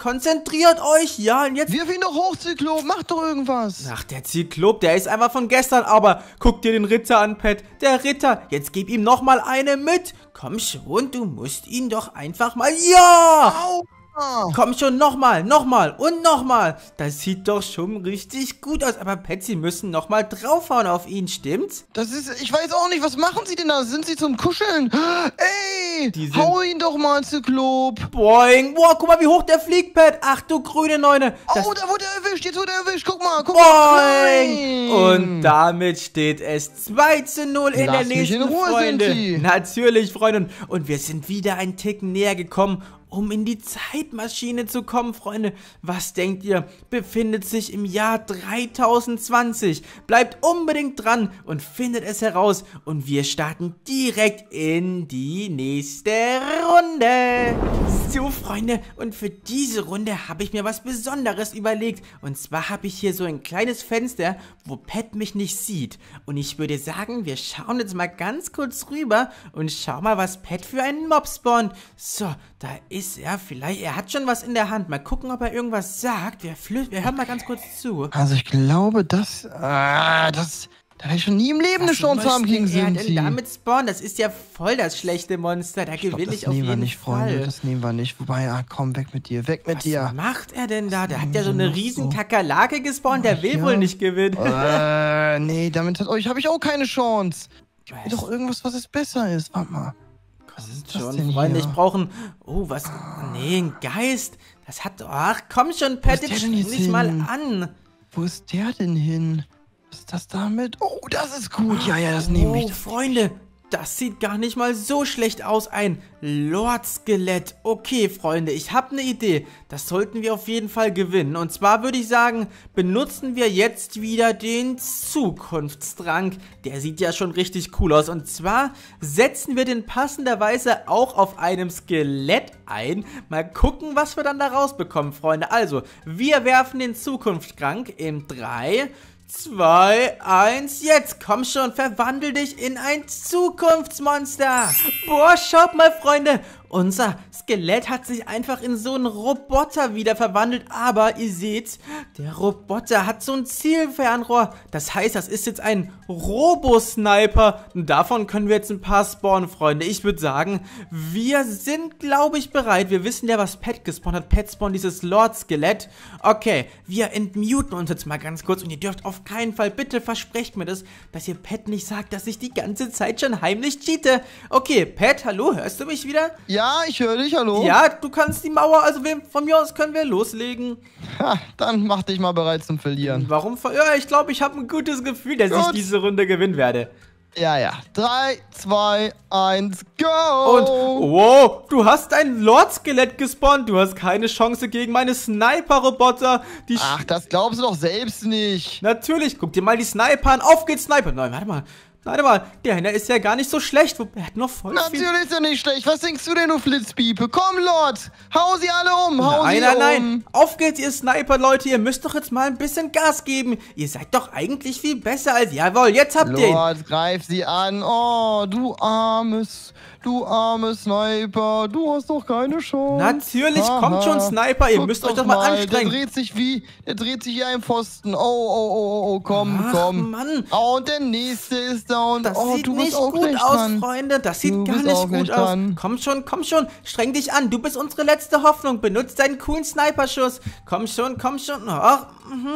euch. Ja, und jetzt... Wirf ihn doch hoch, Zyklop, mach doch irgendwas. Ach, der Zyklop, der ist einfach von gestern, aber guck dir den Ritter an, Pat. Der Ritter, jetzt gib ihm nochmal eine mit. Komm schon, du musst ihn doch einfach mal... Ja! Au! Komm schon, nochmal und nochmal. Das sieht doch schon richtig gut aus. Aber Pat, Sie müssen nochmal draufhauen auf ihn, stimmt's? Ich weiß auch nicht, was machen Sie denn da? Sind Sie zum Kuscheln? Ey, hau ihn doch mal, Zyklop. Boing. Boah, guck mal, wie hoch der fliegt, Pat. Ach du grüne Neune. Oh, da wurde er erwischt. Jetzt wurde er erwischt. Guck mal. Boing. Und damit steht es 2:0 in der nächsten Runde. Natürlich, Freunde. Und wir sind wieder einen Tick näher gekommen, um in die Zeitmaschine zu kommen, Freunde. Was denkt ihr? Befindet sich im Jahr 3020. Bleibt unbedingt dran und findet es heraus. Und wir starten direkt in die nächste Runde. So, Freunde, und für diese Runde habe ich mir was Besonderes überlegt. Und zwar habe ich hier so ein kleines Fenster, wo Pat mich nicht sieht. Und ich würde sagen, wir schauen jetzt mal ganz kurz rüber und schauen mal, was Pat für einen Mob spawnt. So, da ist er. Vielleicht, er hat schon was in der Hand. Mal gucken, ob er irgendwas sagt. Wir hören mal ganz kurz zu. Also ich glaube, da werde ich schon nie im Leben eine Chance haben gegen Sinti. Denn damit spawnen, das ist ja voll das schlechte Monster. Da gewinne ich auf jeden Fall. Freunde, das nehmen wir nicht. Wobei, komm, weg mit dir, Was macht er denn da? Der hat ja so eine riesen Kakerlake gespawnt. Der will wohl nicht gewinnen. Nee, damit habe ich auch keine Chance. Gib mir doch irgendwas, was es besser ist. Warte mal. Was ist das denn, Freunde? Ich brauche ein... Oh, was... Nee, ein Geist. Das hat... Ach, komm schon, Pat, jetzt streng dich mal an. Wo ist der denn hin? Was ist das damit? Oh, das ist gut. Ja, das nehme ich. Oh, Freunde, das sieht gar nicht mal so schlecht aus. Ein Lord-Skelett. Okay, Freunde, ich habe eine Idee. Das sollten wir auf jeden Fall gewinnen. Und zwar würde ich sagen, benutzen wir jetzt wieder den Zukunftstrank. Der sieht ja schon richtig cool aus. Und zwar setzen wir den passenderweise auch auf einem Skelett ein. Mal gucken, was wir dann da rausbekommen, Freunde. Also, wir werfen den Zukunftstrank in 3, 2, 1, jetzt komm schon, verwandel dich in ein Zukunftsmonster. Boah, schaut mal, Freunde. unser Skelett hat sich einfach in so einen Roboter wieder verwandelt. Aber ihr seht, der Roboter hat so ein Zielfernrohr. Das heißt, das ist jetzt ein Robo-Sniper. Und davon können wir jetzt ein paar spawnen, Freunde. Ich würde sagen, wir sind, glaube ich, bereit. Wir wissen ja, was Pet gespawnt hat. Pet spawnt dieses Lord-Skelett. Okay, wir entmuten uns jetzt mal ganz kurz. Und ihr dürft auf keinen Fall, bitte versprecht mir das, dass ihr Pet nicht sagt, dass ich die ganze Zeit schon heimlich cheate. Okay, Pet, hallo, hörst du mich wieder? Ja, ich höre dich, hallo. Ja, du kannst die Mauer, also von mir aus können wir loslegen. Ha, dann mach dich mal bereit zum Verlieren. Warum? Ja, ich glaube, ich habe ein gutes Gefühl, dass ich diese Runde gewinnen werde. Ja. 3, 2, 1, go! Und, wow, du hast ein Lord-Skelett gespawnt. Du hast keine Chance gegen meine Sniper-Roboter. Ach, das glaubst du doch selbst nicht. Natürlich, guck dir mal die Sniper an. Auf geht's, Sniper. Nein, warte mal, der Henner ist ja gar nicht so schlecht. Er hat noch voll viel... Natürlich ist er nicht schlecht. Was denkst du denn, du Flitzpiepe? Komm, Lord, hau sie alle um, hau sie um. Nein. Auf geht's, ihr Sniper, Leute. Ihr müsst doch jetzt mal ein bisschen Gas geben. Ihr seid doch eigentlich viel besser als... Jawohl, jetzt habt ihr ihn. Lord, greif sie an. Oh, du armes Sniper. Du hast doch keine Chance. Natürlich, kommt schon, Sniper. Ihr müsst euch doch mal anstrengen. Der dreht sich wie ein Pfosten. Oh, komm. Ach, Mann. Oh, und der nächste ist da. Und das sieht nicht gut aus, Freunde. Das sieht gar nicht gut aus. Komm schon. Streng dich an. Du bist unsere letzte Hoffnung. Benutzt deinen coolen Sniper-Schuss. Komm schon. Ach,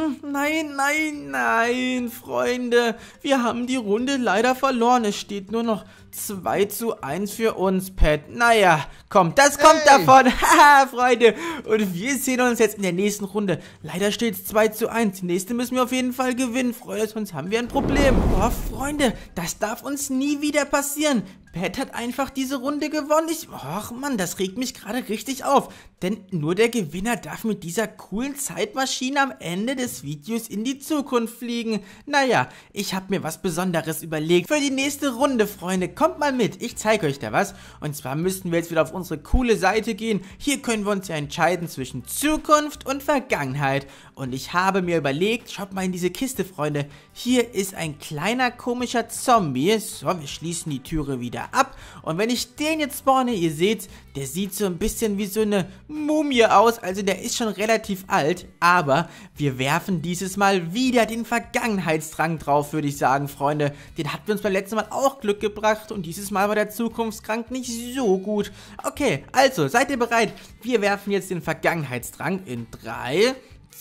nein, Freunde. Wir haben die Runde leider verloren. Es steht nur noch 2:1 für uns, Pet. Naja, komm, das kommt davon. Haha, Freunde. Und wir sehen uns jetzt in der nächsten Runde. Leider steht es 2:1. Die nächste müssen wir auf jeden Fall gewinnen, Freunde. Sonst haben wir ein Problem. Oh, Freunde, das darf uns nie wieder passieren. Pet hat einfach diese Runde gewonnen. Och Mann, das regt mich gerade richtig auf. Denn nur der Gewinner darf mit dieser coolen Zeitmaschine am Ende des Videos in die Zukunft fliegen. Naja, ich habe mir was Besonderes überlegt für die nächste Runde, Freunde. Kommt mal mit, ich zeige euch da was. Und zwar müssten wir jetzt wieder auf unsere coole Seite gehen. Hier können wir uns ja entscheiden zwischen Zukunft und Vergangenheit. Und ich habe mir überlegt, schaut mal in diese Kiste, Freunde. Hier ist ein kleiner komischer Zombie. So, wir schließen die Türe wieder ab. Und wenn ich den jetzt spawne, ihr seht, der sieht so ein bisschen wie so eine Mumie aus. Also der ist schon relativ alt. Aber wir werfen dieses Mal wieder den Vergangenheitstrank drauf, würde ich sagen, Freunde. Den hatten wir uns beim letzten Mal auch Glück gebracht. Und dieses Mal war der Zukunftstrank nicht so gut. Okay, also, seid ihr bereit? Wir werfen jetzt den Vergangenheitstrank in 3,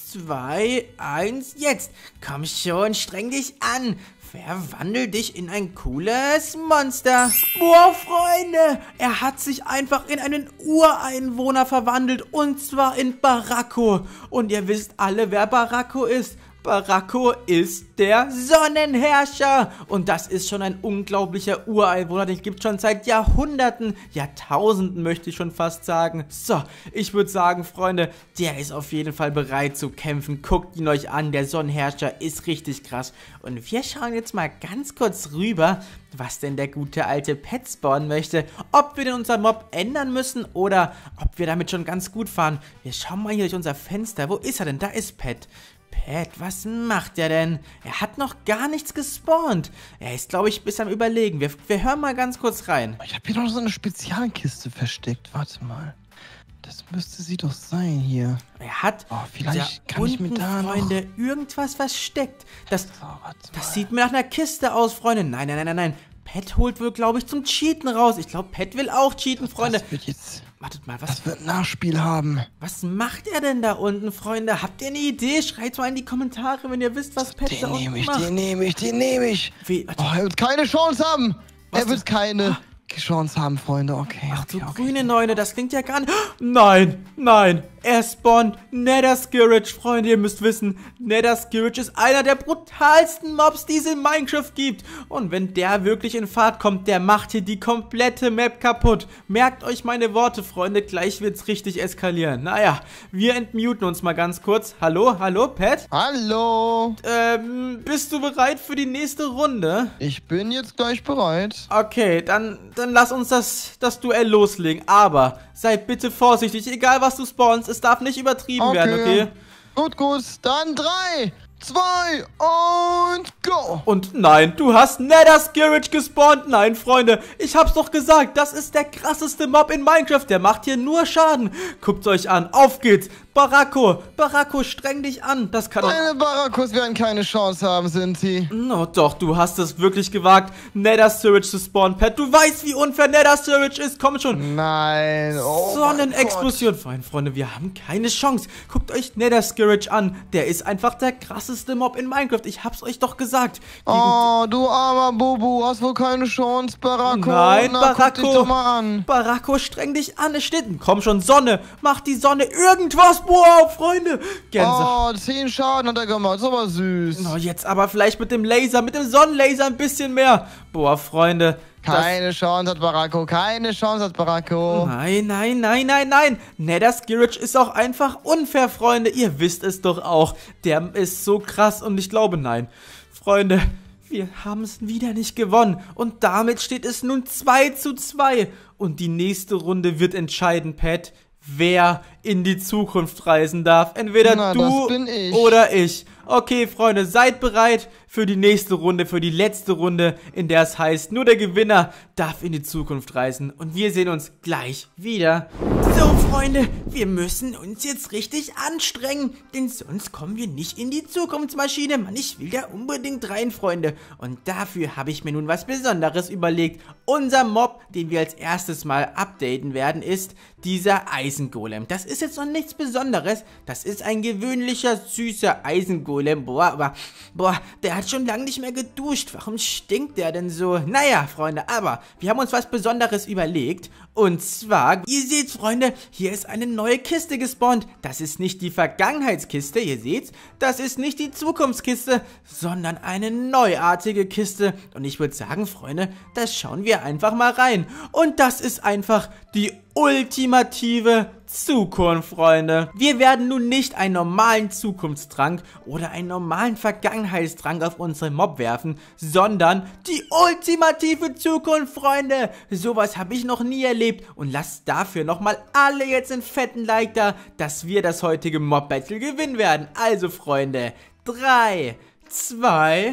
2, 1, jetzt. Komm schon, streng dich an. Verwandel dich in ein cooles Monster. Wow, Freunde, er hat sich einfach in einen Ureinwohner verwandelt. Und zwar in Barako. Und ihr wisst alle, wer Barako ist. Barako ist der Sonnenherrscher. Und das ist schon ein unglaublicher Ureinwohner. Den gibt es schon seit Jahrhunderten, Jahrtausenden möchte ich schon fast sagen. So, ich würde sagen, Freunde, der ist auf jeden Fall bereit zu kämpfen. Guckt ihn euch an, der Sonnenherrscher ist richtig krass. Und wir schauen jetzt mal ganz kurz rüber, was denn der gute alte Pet spawnen möchte. Ob wir denn unseren Mob ändern müssen oder ob wir damit schon ganz gut fahren. Wir schauen mal hier durch unser Fenster. Wo ist er denn? Da ist Pet. Pet, was macht er denn? Er hat noch gar nichts gespawnt. Er ist, glaube ich, bis am Überlegen. Wir hören mal ganz kurz rein. Ich habe hier noch so eine Spezialkiste versteckt. Warte mal. Das müsste sie doch sein hier. Er hat vielleicht kann ich mir da Freunde, irgendwas versteckt. Das sieht mir nach einer Kiste aus, Freunde. Nein. Pet holt wohl, glaube ich, zum Cheaten raus. Ich glaube, Pet will auch cheaten, Freunde. Das wird jetzt... Wartet mal, das wird ein Nachspiel haben. Was macht er denn da unten, Freunde? Habt ihr eine Idee? Schreibt mal in die Kommentare, wenn ihr wisst, was Pet da unten macht. Den nehme ich. Er wird keine Chance haben. Er wird keine Chance haben, Freunde. Okay. Ach du grüne Neune, das klingt ja gar nicht... Nein. Er spawnt Nether Scourge, Freunde, ihr müsst wissen, Nether Scourge ist einer der brutalsten Mobs, die es in Minecraft gibt. Und wenn der wirklich in Fahrt kommt, der macht hier die komplette Map kaputt. Merkt euch meine Worte, Freunde, gleich wird's richtig eskalieren. Naja, wir entmuten uns mal ganz kurz. Hallo, Pet? Hallo. Bist du bereit für die nächste Runde? Ich bin jetzt gleich bereit. Okay, dann lass uns das Duell loslegen. Aber seid bitte vorsichtig, egal was du spawnst. Es darf nicht übertrieben werden, okay? Gut. Dann 3, 2 und go. Und nein, du hast Nether Scourge gespawnt. Nein, Freunde, ich hab's doch gesagt, das ist der krasseste Mob in Minecraft. Der macht hier nur Schaden. Guckt euch an, auf geht's. Barako, streng dich an. Das kann doch... Deine Barakos werden keine Chance haben, Sinti. No, doch, du hast es wirklich gewagt, Nether Scourge zu spawnen, Pat. Du weißt, wie unfair Nether Scourge ist. Komm schon. Nein, oh Sonnenexplosion. Freunde, wir haben keine Chance. Guckt euch Nether Scourge an. Der ist einfach der krasseste Mob in Minecraft. Ich hab's euch doch gesagt. Oh, du armer Bubu, hast wohl keine Chance, Barako. Nein, na, Barako. guck dich doch mal an. Barako, streng dich an. Es steht. Komm schon, Sonne. Mach die Sonne irgendwas. Wow, Freunde. Oh, 10 Schaden hat er gemacht. Ist aber süß. Oh, jetzt aber vielleicht mit dem Laser, mit dem Sonnenlaser ein bisschen mehr. Boah, Freunde. Keine Chance hat Barako. Keine Chance hat Barako. Nein. Nether Scourge ist auch einfach unfair, Freunde. Ihr wisst es doch auch. Der ist so krass und ich glaube, nein. Freunde, wir haben es wieder nicht gewonnen. Und damit steht es nun 2:2. Und die nächste Runde wird entscheiden, Pat, wer in die Zukunft reisen darf. Entweder du oder ich. Okay, Freunde, seid bereit für die nächste Runde, für die letzte Runde, in der es heißt, nur der Gewinner darf in die Zukunft reisen. Und wir sehen uns gleich wieder. So, Freunde, wir müssen uns jetzt richtig anstrengen, denn sonst kommen wir nicht in die Zukunftsmaschine. Mann, ich will da unbedingt rein, Freunde. Und dafür habe ich mir nun was Besonderes überlegt. Unser Mob, den wir als erstes mal updaten werden, ist dieser Eisengolem. Das ist jetzt noch nichts Besonderes. Das ist ein gewöhnlicher, süßer Eisengolem. Boah, der hat schon lange nicht mehr geduscht. Warum stinkt der denn so? Naja, Freunde, aber wir haben uns was Besonderes überlegt. Und zwar, ihr seht, Freunde, hier ist eine neue Kiste gespawnt. Das ist nicht die Vergangenheitskiste, ihr seht's. Das ist nicht die Zukunftskiste, sondern eine neuartige Kiste. Und ich würde sagen, Freunde, da schauen wir einfach mal rein. Und das ist einfach die ultimative Zukunft, Freunde. Wir werden nun nicht einen normalen Zukunftstrank oder einen normalen Vergangenheitstrank auf unseren Mob werfen, sondern die ultimative Zukunft, Freunde. Sowas habe ich noch nie erlebt und lasst dafür nochmal alle jetzt einen fetten Like da, dass wir das heutige Mob-Battle gewinnen werden. Also, Freunde, 3, 2,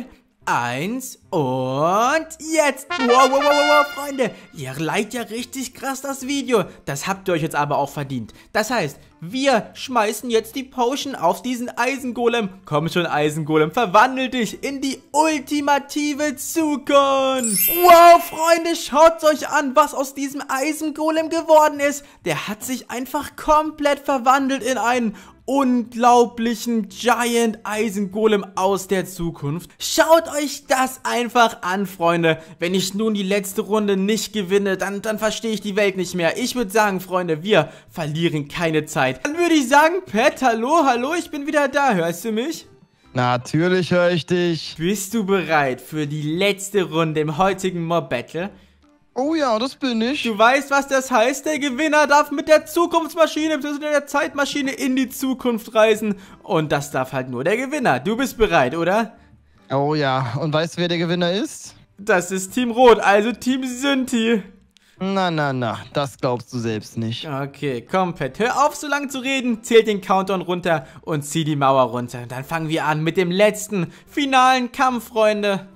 1 und jetzt. Wow, Freunde. Ihr liked ja richtig krass das Video. Das habt ihr euch jetzt aber auch verdient. Das heißt, wir schmeißen jetzt die Potion auf diesen Eisengolem. Komm schon, Eisengolem, verwandel dich in die ultimative Zukunft. Wow, Freunde, schaut euch an, was aus diesem Eisengolem geworden ist. Der hat sich einfach komplett verwandelt in einen unglaublichen Giant Eisengolem aus der Zukunft. Schaut euch das einfach an, Freunde. Wenn ich nun die letzte Runde nicht gewinne, dann verstehe ich die Welt nicht mehr. Ich würde sagen, Freunde, wir verlieren keine Zeit. Dann würde ich sagen, Pat, hallo, ich bin wieder da. Hörst du mich? Natürlich höre ich dich. Bist du bereit für die letzte Runde im heutigen Mob-Battle? Oh ja, das bin ich. Du weißt, was das heißt? Der Gewinner darf mit der Zukunftsmaschine, bzw. der Zeitmaschine in die Zukunft reisen. Und das darf halt nur der Gewinner. Du bist bereit, oder? Oh ja, und weißt du, wer der Gewinner ist? Das ist Team Rot, also Team Sinti. Na, das glaubst du selbst nicht. Okay, komm, Pat, hör auf so lange zu reden, zähl den Countdown runter und zieh die Mauer runter. Und dann fangen wir an mit dem letzten, finalen Kampf, Freunde.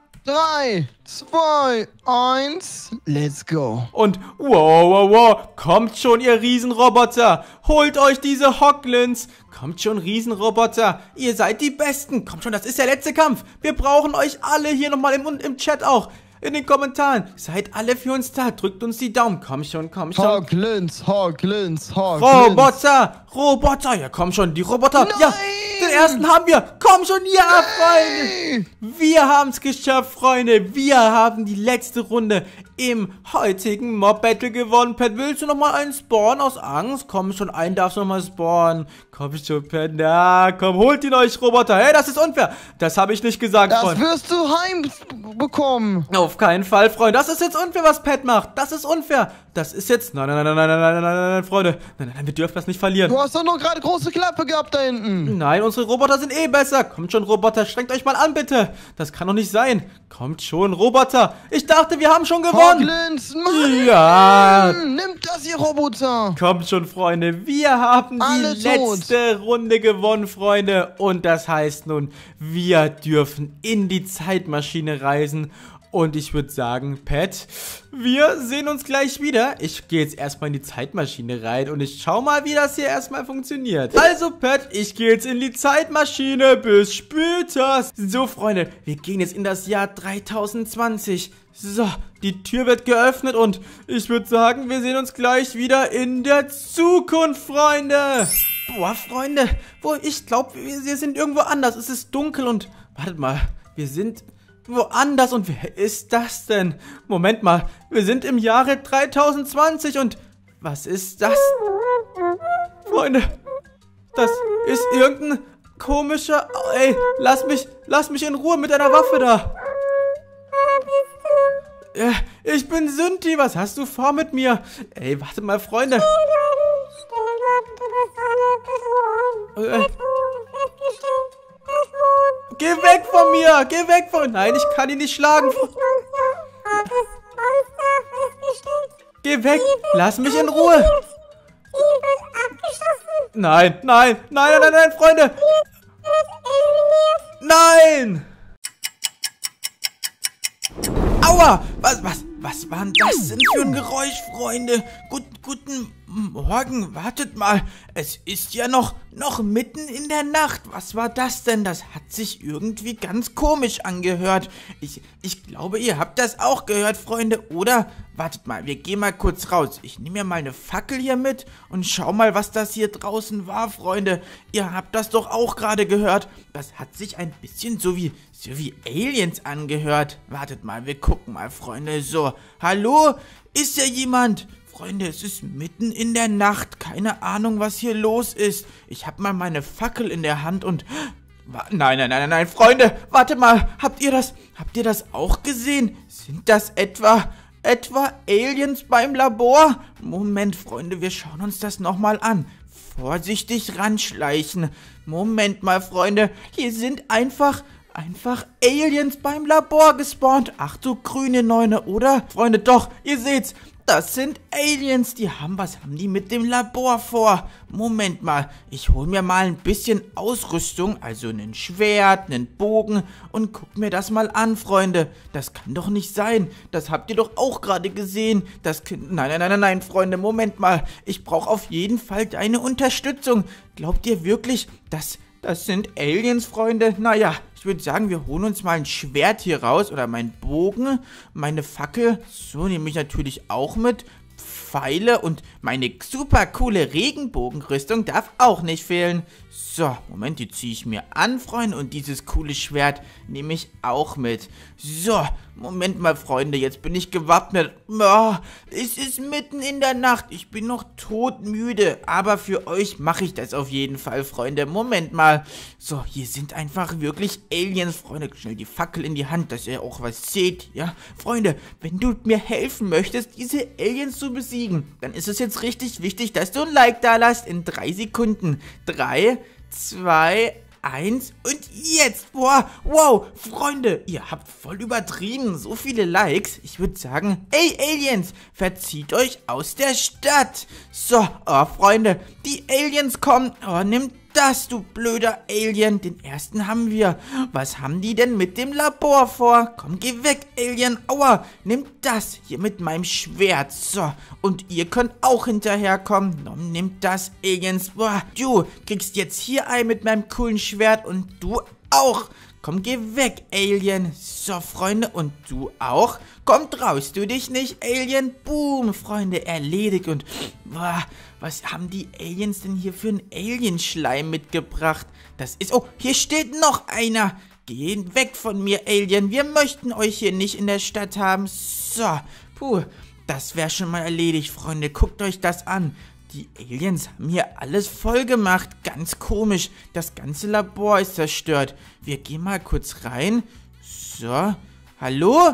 3, 2, 1, let's go. Und wow, kommt schon, ihr Riesenroboter. Holt euch diese Hoglins. Kommt schon, Riesenroboter. Ihr seid die Besten. Kommt schon, das ist der letzte Kampf. Wir brauchen euch alle hier nochmal im Chat auch. In den Kommentaren. Seid alle für uns da. Drückt uns die Daumen. Komm schon. Hoglins. Roboter. Ja, komm schon. Die Roboter. Nein! Ja, den ersten haben wir. Komm schon, ja, Freunde. Wir haben es geschafft, Freunde. Wir haben die letzte Runde im heutigen Mob-Battle gewonnen. Pat, willst du nochmal einen spawnen aus Angst? Komm schon, einen darfst du nochmal spawnen. Komm schon, Pat. Na, komm, holt ihn euch, Roboter. Hey, das ist unfair. Das habe ich nicht gesagt, Freunde. Das wirst du heimbekommen. Auf keinen Fall, Freunde. Das ist jetzt unfair, was Pat macht. Das ist unfair. Das ist jetzt... Nein, nein, nein, nein, nein, nein, nein, nein, Freunde. Nein, nein, wir dürfen das nicht verlieren. Du hast doch nur gerade große Klappe gehabt da hinten. Nein, unsere Roboter sind eh besser. Kommt schon, Roboter, strengt euch mal an, bitte. Das kann doch nicht sein. Kommt schon, Roboter. Ich dachte, wir haben schon gewonnen. Hoglins, Mann. Ja. Nimmt das, ihr Roboter. Kommt schon, Freunde. Wir haben Alle die tot. letzte Runde gewonnen, Freunde. Und das heißt nun, wir dürfen in die Zeitmaschine reisen. Und ich würde sagen, Pat, wir sehen uns gleich wieder. Ich gehe jetzt erstmal in die Zeitmaschine rein und ich schau mal, wie das hier erstmal funktioniert. Also, Pat, ich gehe jetzt in die Zeitmaschine. Bis später. So, Freunde, wir gehen jetzt in das Jahr 3020. So, die Tür wird geöffnet und ich würde sagen, wir sehen uns gleich wieder in der Zukunft, Freunde. Boah, Freunde, ich glaube, wir sind irgendwo anders. Es ist dunkel und, wartet mal, wir sind... woanders. Und wer ist das denn? Moment mal, wir sind im Jahre 3020 und was ist das? Freunde, das ist irgendein komischer... Ey, lass mich in Ruhe mit deiner Waffe da. Ich bin Synthi, was hast du vor mit mir? Ey, warte mal, Freunde. Geh weg von mir! Geh weg von... Nein, ich kann ihn nicht schlagen. Geh weg! Lass mich in Ruhe! Nein, nein, nein, nein, nein, Freunde! Nein! Aua! Was war denn das denn für ein Geräusch, Freunde? Guten Morgen, wartet mal. Es ist ja noch mitten in der Nacht. Was war das denn? Das hat sich irgendwie ganz komisch angehört. Ich glaube, ihr habt das auch gehört, Freunde, oder? Wartet mal, wir gehen mal kurz raus. Ich nehme mir mal eine Fackel hier mit und schau mal, was das hier draußen war, Freunde. Ihr habt das doch auch gerade gehört. Das hat sich ein bisschen so wie Aliens angehört. Wartet mal, wir gucken mal, Freunde. So, hallo? Ist ja jemand? Freunde, es ist mitten in der Nacht. Keine Ahnung, was hier los ist. Ich habe mal meine Fackel in der Hand und... Nein, Freunde, warte mal. Habt ihr das auch gesehen? Sind das etwa Aliens beim Labor? Moment, Freunde, wir schauen uns das nochmal an. Vorsichtig ranschleichen. Moment mal, Freunde. Hier sind einfach Aliens beim Labor gespawnt. Ach du grüne Neune, oder? Freunde, doch, ihr seht's. Das sind Aliens, was haben die mit dem Labor vor? Moment mal, ich hole mir mal ein bisschen Ausrüstung, also ein Schwert, einen Bogen und guck mir das mal an, Freunde. Das kann doch nicht sein, das habt ihr doch auch gerade gesehen. Nein, Freunde, Moment mal, ich brauche auf jeden Fall deine Unterstützung. Glaubt ihr wirklich, das sind Aliens, Freunde? Naja, ich würde sagen, wir holen uns mal ein Schwert hier raus oder meinen Bogen, meine Fackel. So, nehme ich natürlich auch mit. Pfeile und meine super coole Regenbogenrüstung darf auch nicht fehlen. So, Moment, die ziehe ich mir an, Freunde. Und dieses coole Schwert nehme ich auch mit. So, Moment mal, Freunde, jetzt bin ich gewappnet. Oh, es ist mitten in der Nacht. Ich bin noch todmüde. Aber für euch mache ich das auf jeden Fall, Freunde. Moment mal. So, hier sind einfach wirklich Aliens, Freunde. Schnell die Fackel in die Hand, dass ihr auch was seht, ja? Freunde, wenn du mir helfen möchtest, diese Aliens zu besiegen, dann ist es jetzt richtig wichtig, dass du ein Like da lässt in 3 Sekunden. 3, 2, 1 und jetzt. Boah, wow, Freunde, ihr habt voll übertrieben. So viele Likes. Ich würde sagen, ey Aliens, verzieht euch aus der Stadt. So, oh Freunde, die Aliens kommen. Oh, nimmt das, du blöder Alien. Den ersten haben wir. Was haben die denn mit dem Labor vor? Komm, geh weg, Alien. Aua, nimmt das hier mit meinem Schwert. So, und ihr könnt auch hinterherkommen. Nimmt das, Aliens. Boah, du kriegst jetzt hier ein mit meinem coolen Schwert und du auch. Komm, geh weg, Alien. So, Freunde, und du auch? Komm, traust du dich nicht, Alien? Boom, Freunde, erledigt. Und, boah, was haben die Aliens denn hier für einen Alienschleim mitgebracht? Das ist, oh, hier steht noch einer. Geh weg von mir, Alien. Wir möchten euch hier nicht in der Stadt haben. So, puh, das wäre schon mal erledigt, Freunde. Guckt euch das an. Die Aliens haben hier alles voll gemacht. Ganz komisch. Das ganze Labor ist zerstört. Wir gehen mal kurz rein. So. Hallo?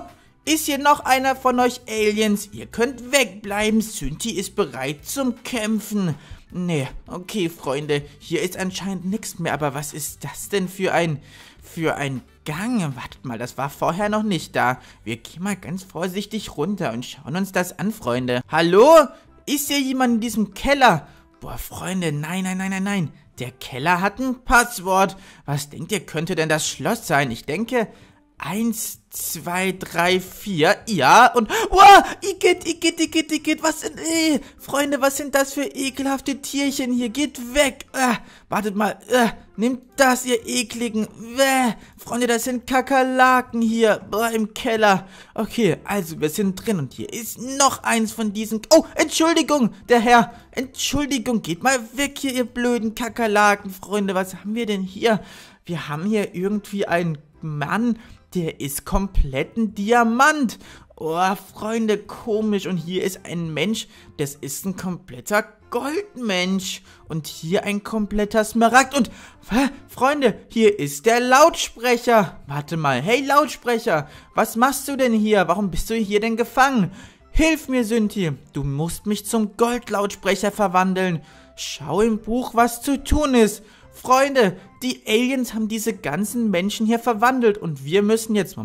Ist hier noch einer von euch Aliens? Ihr könnt wegbleiben. Cynthia ist bereit zum Kämpfen. Nee, okay, Freunde. Hier ist anscheinend nichts mehr. Aber was ist das denn für ein Gang? Wartet mal, das war vorher noch nicht da. Wir gehen mal ganz vorsichtig runter und schauen uns das an, Freunde. Hallo? Ist hier jemand in diesem Keller? Boah, Freunde, nein. Der Keller hat ein Passwort. Was denkt ihr, könnte denn das Schloss sein? Ich denke 1, 2, 3, 4. Ja, und... Wow, Igitt. Was sind... Freunde, was sind das für ekelhafte Tierchen hier? Geht weg. Wartet mal. Nehmt das, ihr ekligen... Freunde, das sind Kakerlaken hier im Keller. Okay, also wir sind drin und hier ist noch eins von diesen... Oh, Entschuldigung, der Herr. Entschuldigung, geht mal weg hier, ihr blöden Kakerlaken. Freunde, was haben wir denn hier? Wir haben hier irgendwie einen Mann... Der ist komplett ein Diamant. Oh, Freunde, komisch. Und hier ist ein Mensch, das ist ein kompletter Goldmensch. Und hier ein kompletter Smaragd. Und, Freunde, hier ist der Lautsprecher. Warte mal, hey Lautsprecher, was machst du denn hier? Warum bist du hier denn gefangen? Hilf mir, Cynthia. Du musst mich zum Goldlautsprecher verwandeln. Schau im Buch, was zu tun ist. Freunde, die Aliens haben diese ganzen Menschen hier verwandelt und wir müssen jetzt,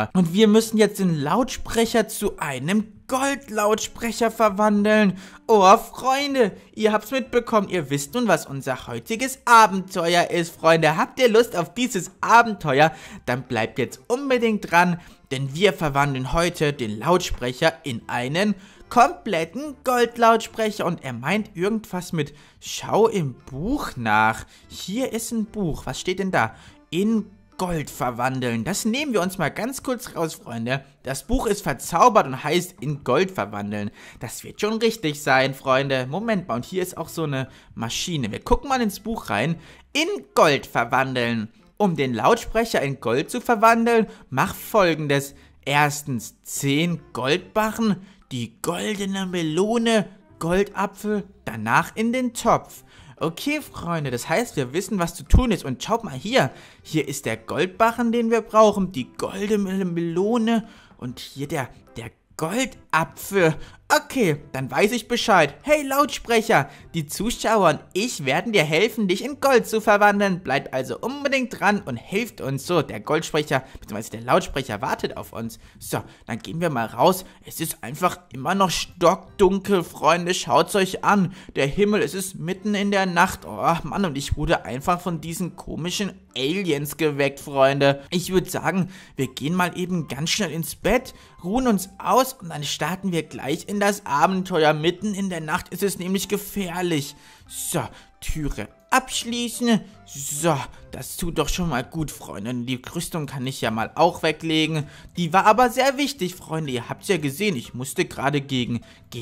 den Lautsprecher zu einem Goldlautsprecher verwandeln. Oh, Freunde, ihr habt's mitbekommen, ihr wisst nun, was unser heutiges Abenteuer ist, Freunde. Habt ihr Lust auf dieses Abenteuer? Dann bleibt jetzt unbedingt dran, denn wir verwandeln heute den Lautsprecher in einen kompletten Goldlautsprecher und er meint irgendwas mit schau im Buch nach. Hier ist ein Buch. Was steht denn da? In Gold verwandeln. Das nehmen wir uns mal ganz kurz raus, Freunde. Das Buch ist verzaubert und heißt in Gold verwandeln. Das wird schon richtig sein, Freunde. Moment mal, und hier ist auch so eine Maschine. Wir gucken mal ins Buch rein. In Gold verwandeln. Um den Lautsprecher in Gold zu verwandeln, mach Folgendes. Erstens 10 Goldbarren, die goldene Melone, Goldapfel, danach in den Topf. Okay, Freunde, das heißt, wir wissen, was zu tun ist. Und schaut mal hier. Hier ist der Goldbarren, den wir brauchen, die goldene Melone und hier der Goldapfel. Okay, dann weiß ich Bescheid. Hey Lautsprecher, die Zuschauer und ich werden dir helfen, dich in Gold zu verwandeln. Bleibt also unbedingt dran und helft uns. So, der Goldsprecher, bzw. der Lautsprecher wartet auf uns. So, dann gehen wir mal raus. Es ist einfach immer noch stockdunkel, Freunde. Schaut's euch an. Der Himmel, es ist mitten in der Nacht. Oh Mann, und ich wurde einfach von diesen komischen Aliens geweckt, Freunde. Ich würde sagen, wir gehen mal eben ganz schnell ins Bett, ruhen uns aus und dann starten wir gleich in das Abenteuer. Mitten in der Nacht ist es nämlich gefährlich. So, Türe abschließen. So, das tut doch schon mal gut, Freunde. Die Rüstung kann ich ja mal auch weglegen. Die war aber sehr wichtig, Freunde. Ihr habt es ja gesehen, ich musste gerade gegen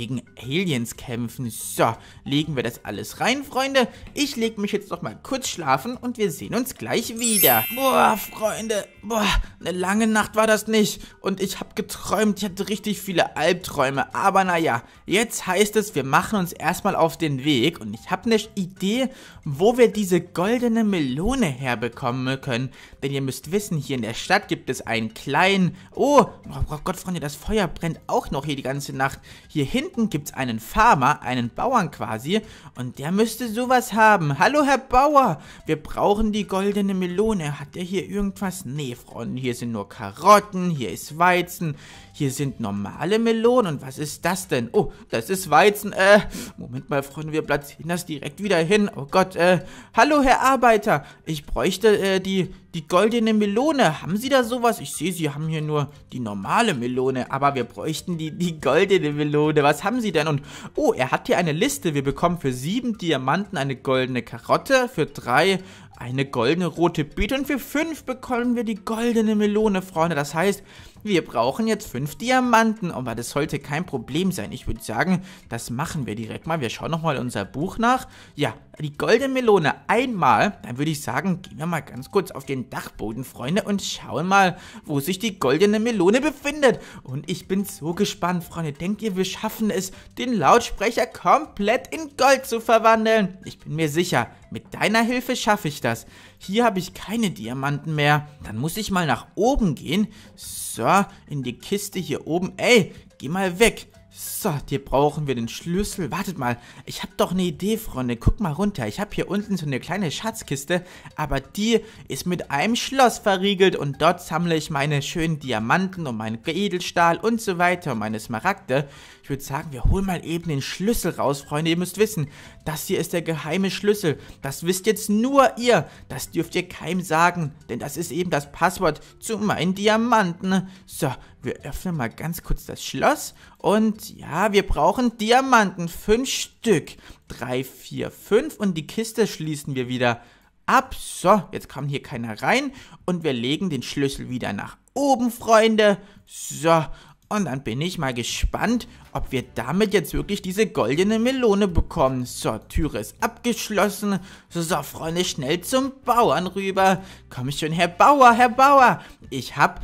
Aliens kämpfen. So, legen wir das alles rein, Freunde. Ich lege mich jetzt noch mal kurz schlafen und wir sehen uns gleich wieder. Boah, Freunde, boah, eine lange Nacht war das nicht. Und ich habe geträumt, ich hatte richtig viele Albträume. Aber naja, jetzt heißt es, wir machen uns erstmal auf den Weg. Und ich habe eine Idee, wo wir diese goldene Melone herbekommen können. Denn ihr müsst wissen, hier in der Stadt gibt es einen kleinen... Oh Gott, Freunde, das Feuer brennt auch noch hier die ganze Nacht. Hier hinten gibt es einen Farmer, einen Bauern quasi. Und der müsste sowas haben. Hallo, Herr Bauer. Wir brauchen die goldene Melone. Hat der hier irgendwas? Nee, Freunde, hier sind nur Karotten, hier ist Weizen, hier sind normale Melonen. Und was ist das denn? Oh, das ist Weizen. Moment mal, Freunde, wir platzieren das direkt wieder hin. Oh Gott, hallo, Herr Arbeiter. Ich bräuchte, die goldene Melone. Haben Sie da sowas? Ich sehe, Sie haben hier nur die normale Melone, aber wir bräuchten die goldene Melone. Was haben Sie denn? Und, oh, er hat hier eine Liste. Wir bekommen für 7 Diamanten eine goldene Karotte, für 3 eine goldene rote Beete und für 5 bekommen wir die goldene Melone, Freunde. Das heißt, wir brauchen jetzt 5 Diamanten, aber das sollte kein Problem sein. Ich würde sagen, das machen wir direkt mal. Wir schauen nochmal in unser Buch nach. Ja, die goldene Melone einmal. Dann würde ich sagen, gehen wir mal ganz kurz auf den Dachboden, Freunde, und schauen mal, wo sich die goldene Melone befindet. Und ich bin so gespannt, Freunde. Denkt ihr, wir schaffen es, den Lautsprecher komplett in Gold zu verwandeln? Ich bin mir sicher, mit deiner Hilfe schaffe ich das. Hier habe ich keine Diamanten mehr. Dann muss ich mal nach oben gehen. So, So, in die Kiste hier oben. Ey, geh mal weg. So, hier brauchen wir den Schlüssel. Wartet mal, ich habe doch eine Idee, Freunde. Guck mal runter. Ich habe hier unten so eine kleine Schatzkiste, aber die ist mit einem Schloss verriegelt und dort sammle ich meine schönen Diamanten und meinen Edelstahl und so weiter und meine Smaragde. Ich würde sagen, wir holen mal eben den Schlüssel raus, Freunde. Ihr müsst wissen, das hier ist der geheime Schlüssel. Das wisst jetzt nur ihr. Das dürft ihr keinem sagen, denn das ist eben das Passwort zu meinen Diamanten. So, wir öffnen mal ganz kurz das Schloss. Und ja, wir brauchen Diamanten. 5 Stück. 3, 4, 5. Und die Kiste schließen wir wieder ab. So, jetzt kommt hier keiner rein. Und wir legen den Schlüssel wieder nach oben, Freunde. So, und dann bin ich mal gespannt, ob wir damit jetzt wirklich diese goldene Melone bekommen. So, Türe ist abgeschlossen. So, Freunde, schnell zum Bauern rüber. Komm schon, Herr Bauer, Herr Bauer. Ich hab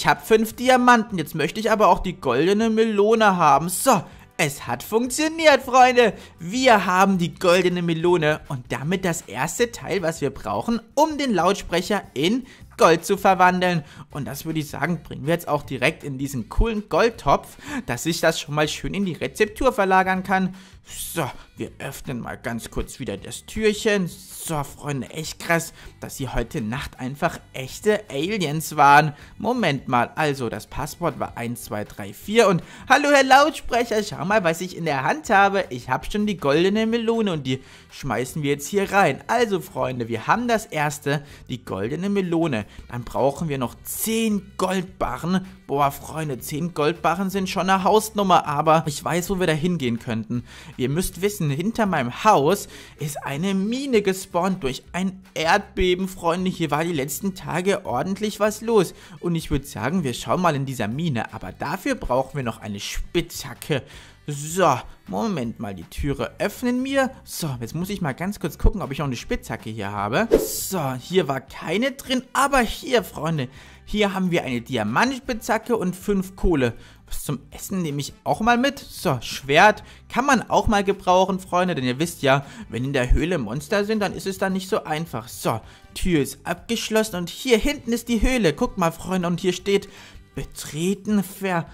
5 Diamanten. Jetzt möchte ich aber auch die goldene Melone haben. So, es hat funktioniert, Freunde. Wir haben die goldene Melone und damit das erste Teil, was wir brauchen, um den Lautsprecher in Gold zu verwandeln. Und das würde ich sagen, bringen wir jetzt auch direkt in diesen coolen Goldtopf, dass ich das schon mal schön in die Rezeptur verlagern kann. So, wir öffnen mal ganz kurz wieder das Türchen. So, Freunde, echt krass, dass hier heute Nacht einfach echte Aliens waren. Moment mal, also das Passwort war 1, 2, 3, 4 und hallo Herr Lautsprecher, schau mal, was ich in der Hand habe. Ich habe schon die goldene Melone und die schmeißen wir jetzt hier rein. Also, Freunde, wir haben das erste, die goldene Melone. Dann brauchen wir noch 10 Goldbarren. Boah, Freunde, 10 Goldbarren sind schon eine Hausnummer, aber ich weiß, wo wir da hingehen könnten. Ihr müsst wissen, hinter meinem Haus ist eine Mine gespawnt durch ein Erdbeben, Freunde. Hier war die letzten Tage ordentlich was los. Und ich würde sagen, wir schauen mal in dieser Mine. Aber dafür brauchen wir noch eine Spitzhacke. So, Moment mal, die Türe öffnen wir. So, jetzt muss ich mal ganz kurz gucken, ob ich noch eine Spitzhacke hier habe. So, hier war keine drin, aber hier, Freunde, hier haben wir eine Diamantspitzhacke und 5 Kohle. Was zum Essen nehme ich auch mal mit. So, Schwert kann man auch mal gebrauchen, Freunde, denn ihr wisst ja, wenn in der Höhle Monster sind, dann ist es dann nicht so einfach. So, Tür ist abgeschlossen und hier hinten ist die Höhle. Guckt mal, Freunde, und hier steht, betreten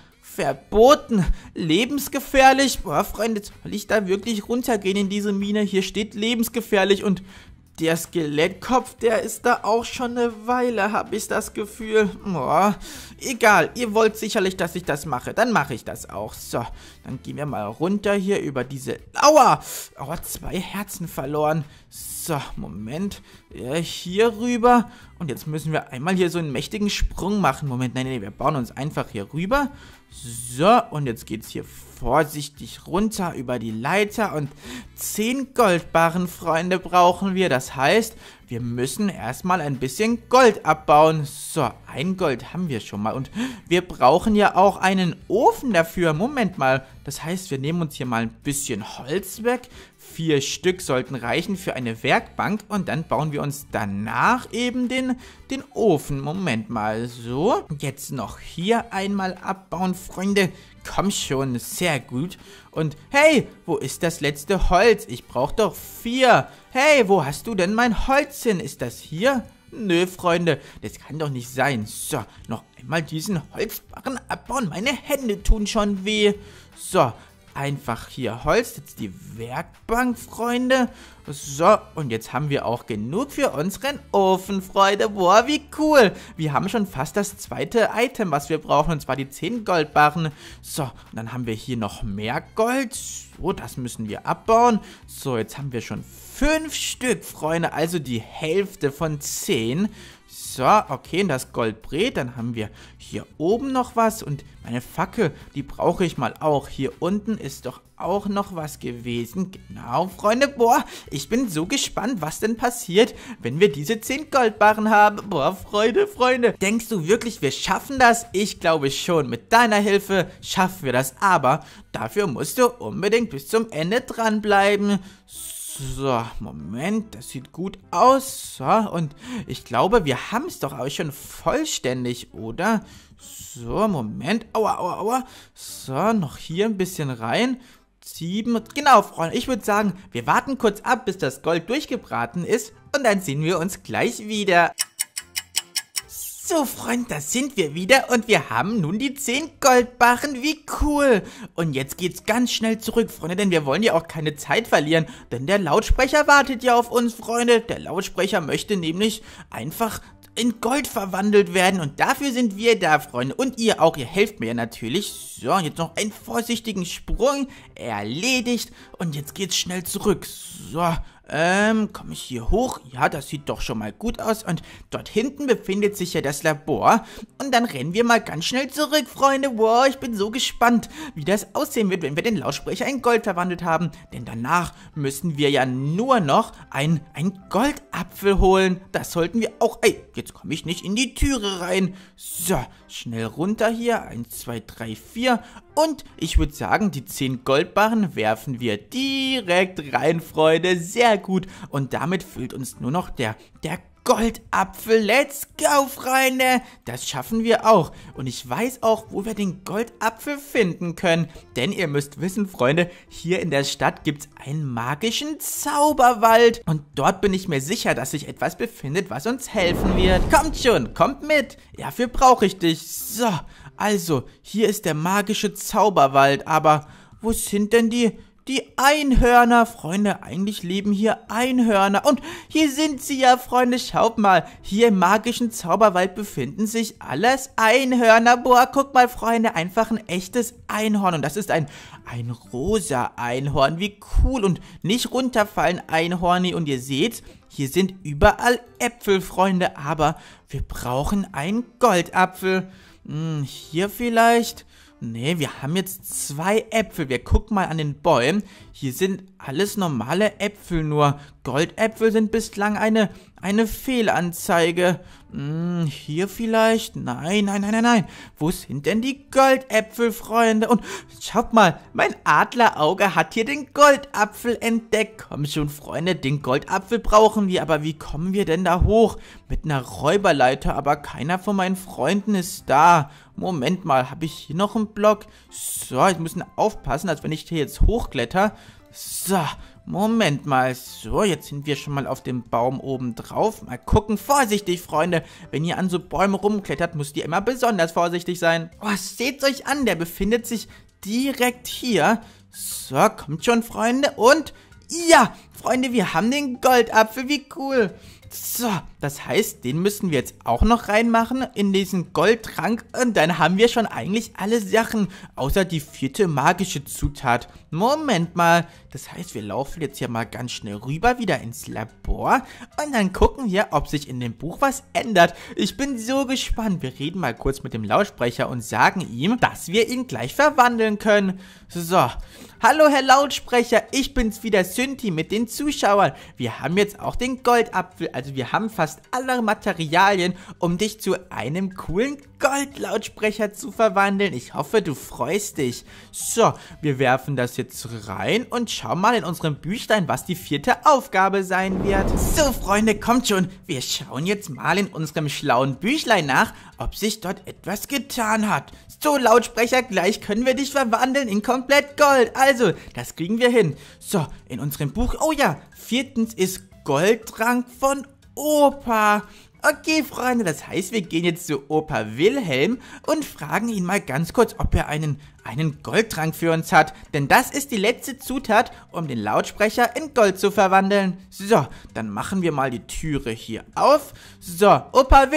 verboten, lebensgefährlich. Boah, Freunde, soll ich da wirklich runtergehen in diese Mine? Hier steht lebensgefährlich und der Skelettkopf, der ist da auch schon eine Weile, habe ich das Gefühl. Boah, egal, ihr wollt sicherlich, dass ich das mache. Dann mache ich das auch. So, dann gehen wir mal runter hier über diese... Aua! Aua, 2 Herzen verloren. So, Moment. Hier rüber. Und jetzt müssen wir einmal hier so einen mächtigen Sprung machen. Moment, nein, wir bauen uns einfach hier rüber. So, und jetzt geht's hier vorsichtig runter über die Leiter und 10 Goldbarren, Freunde, brauchen wir. Das heißt, wir müssen erstmal ein bisschen Gold abbauen. So, 1 Gold haben wir schon mal und wir brauchen ja auch einen Ofen dafür. Moment mal, das heißt, wir nehmen uns hier mal ein bisschen Holz weg. 4 Stück sollten reichen für eine Werkbank und dann bauen wir uns danach eben den Ofen. Moment mal, so. Jetzt noch hier einmal abbauen, Freunde. Komm schon, sehr gut. Und hey, wo ist das letzte Holz? Ich brauche doch 4. Hey, wo hast du denn mein Holz hin? Ist das hier? Nö, Freunde, das kann doch nicht sein. So, noch einmal diesen Holzbarren abbauen. Meine Hände tun schon weh. So, einfach hier Holz, jetzt die Werkbank, Freunde. So, und jetzt haben wir auch genug für unseren Ofen, Freunde. Boah, wie cool. Wir haben schon fast das zweite Item, was wir brauchen, und zwar die 10 Goldbarren. So, und dann haben wir hier noch mehr Gold. So, das müssen wir abbauen. So, jetzt haben wir schon 5 Stück, Freunde, also die Hälfte von 10. So, okay, und das Gold brät. Dann haben wir hier oben noch was. Und meine Fackel, die brauche ich mal auch. Hier unten ist doch auch noch was gewesen. Genau, Freunde. Boah, ich bin so gespannt, was denn passiert, wenn wir diese 10 Goldbarren haben. Boah, Freunde. Denkst du wirklich, wir schaffen das? Ich glaube schon. Mit deiner Hilfe schaffen wir das. Aber dafür musst du unbedingt bis zum Ende dranbleiben. So, Moment, das sieht gut aus. So, und ich glaube, wir haben es doch auch schon vollständig, oder? So, Moment. Aua. So, noch hier ein bisschen rein. 7. Genau, Freunde, ich würde sagen, wir warten kurz ab, bis das Gold durchgebraten ist. Und dann sehen wir uns gleich wieder. So, Freund, da sind wir wieder und wir haben nun die 10 Goldbarren. Wie cool. Und jetzt geht's ganz schnell zurück, Freunde, denn wir wollen ja auch keine Zeit verlieren. Denn der Lautsprecher wartet ja auf uns, Freunde. Der Lautsprecher möchte nämlich einfach in Gold verwandelt werden und dafür sind wir da, Freunde. Und ihr auch, ihr helft mir natürlich. So, jetzt noch einen vorsichtigen Sprung. Erledigt. Und jetzt geht's schnell zurück. So, komme ich hier hoch? Ja, das sieht doch schon mal gut aus. Und dort hinten befindet sich ja das Labor. Und dann rennen wir mal ganz schnell zurück, Freunde. Wow, ich bin so gespannt, wie das aussehen wird, wenn wir den Lautsprecher in Gold verwandelt haben. Denn danach müssen wir ja nur noch einen Goldapfel holen. Das sollten wir auch... Ey, jetzt komme ich nicht in die Türe rein. So, schnell runter hier. 1, 2, 3, 4... Und ich würde sagen, die 10 Goldbarren werfen wir direkt rein, Freunde. Sehr gut. Und damit fehlt uns nur noch der Goldapfel. Let's go, Freunde. Das schaffen wir auch. Und ich weiß auch, wo wir den Goldapfel finden können. Denn ihr müsst wissen, Freunde, hier in der Stadt gibt es einen magischen Zauberwald. Und dort bin ich mir sicher, dass sich etwas befindet, was uns helfen wird. Kommt schon, kommt mit. Dafür brauche ich dich. So, also, hier ist der magische Zauberwald. Aber wo sind denn die Einhörner? Freunde, eigentlich leben hier Einhörner. Und hier sind sie ja, Freunde. Schaut mal, hier im magischen Zauberwald befinden sich alles Einhörner. Boah, guck mal, Freunde, einfach ein echtes Einhorn. Und das ist ein rosa Einhorn. Wie cool. Und nicht runterfallen, Einhorni. Und ihr seht, hier sind überall Äpfel, Freunde. Aber wir brauchen einen Goldapfel. Hier vielleicht... Nee, wir haben jetzt 2 Äpfel. Wir gucken mal an den Bäumen. Hier sind alles normale Äpfel, nur Goldäpfel sind bislang eine Fehlanzeige. Hier vielleicht? Nein. Wo sind denn die Goldäpfel, Freunde? Und schaut mal, mein Adlerauge hat hier den Goldapfel entdeckt. Komm schon, Freunde, den Goldapfel brauchen wir. Aber wie kommen wir denn da hoch? Mit einer Räuberleiter, aber keiner von meinen Freunden ist da. Moment mal, habe ich hier noch einen Block? So, ich muss aufpassen, als wenn ich hier jetzt hochkletter. So, Moment mal. So, jetzt sind wir schon mal auf dem Baum oben drauf. Mal gucken. Vorsichtig, Freunde. Wenn ihr an so Bäumen rumklettert, müsst ihr immer besonders vorsichtig sein. Oh, seht euch an. Der befindet sich direkt hier. So, kommt schon, Freunde. Und, ja, Freunde, wir haben den Goldapfel. Wie cool. So, das heißt, den müssen wir jetzt auch noch reinmachen in diesen Goldtrank. Und dann haben wir schon eigentlich alle Sachen, außer die 4. magische Zutat. Moment mal, das heißt, wir laufen jetzt hier mal ganz schnell rüber, wieder ins Labor. Und dann gucken wir, ob sich in dem Buch was ändert. Ich bin so gespannt. Wir reden mal kurz mit dem Lautsprecher und sagen ihm, dass wir ihn gleich verwandeln können. So, hallo Herr Lautsprecher, ich bin's wieder, Synthi mit den Zuschauern. Wir haben jetzt auch den Goldapfel, also wir haben fast alle Materialien, um dich zu einem coolen Goldlautsprecher zu verwandeln. Ich hoffe, du freust dich. So, wir werfen das jetzt rein und schauen mal in unserem Büchlein, was die 4. Aufgabe sein wird. So, Freunde, kommt schon. Wir schauen jetzt mal in unserem schlauen Büchlein nach, ob sich dort etwas getan hat. So, Lautsprecher, gleich können wir dich verwandeln in komplett Gold. Also, das kriegen wir hin. So, in unserem Buch, oh ja, 4. ist Goldtrank von Opa. Okay, Freunde, das heißt, wir gehen jetzt zu Opa Wilhelm und fragen ihn mal ganz kurz, ob er einen Goldtrank für uns hat. Denn das ist die letzte Zutat, um den Lautsprecher in Gold zu verwandeln. So, dann machen wir mal die Türe hier auf. So, Opa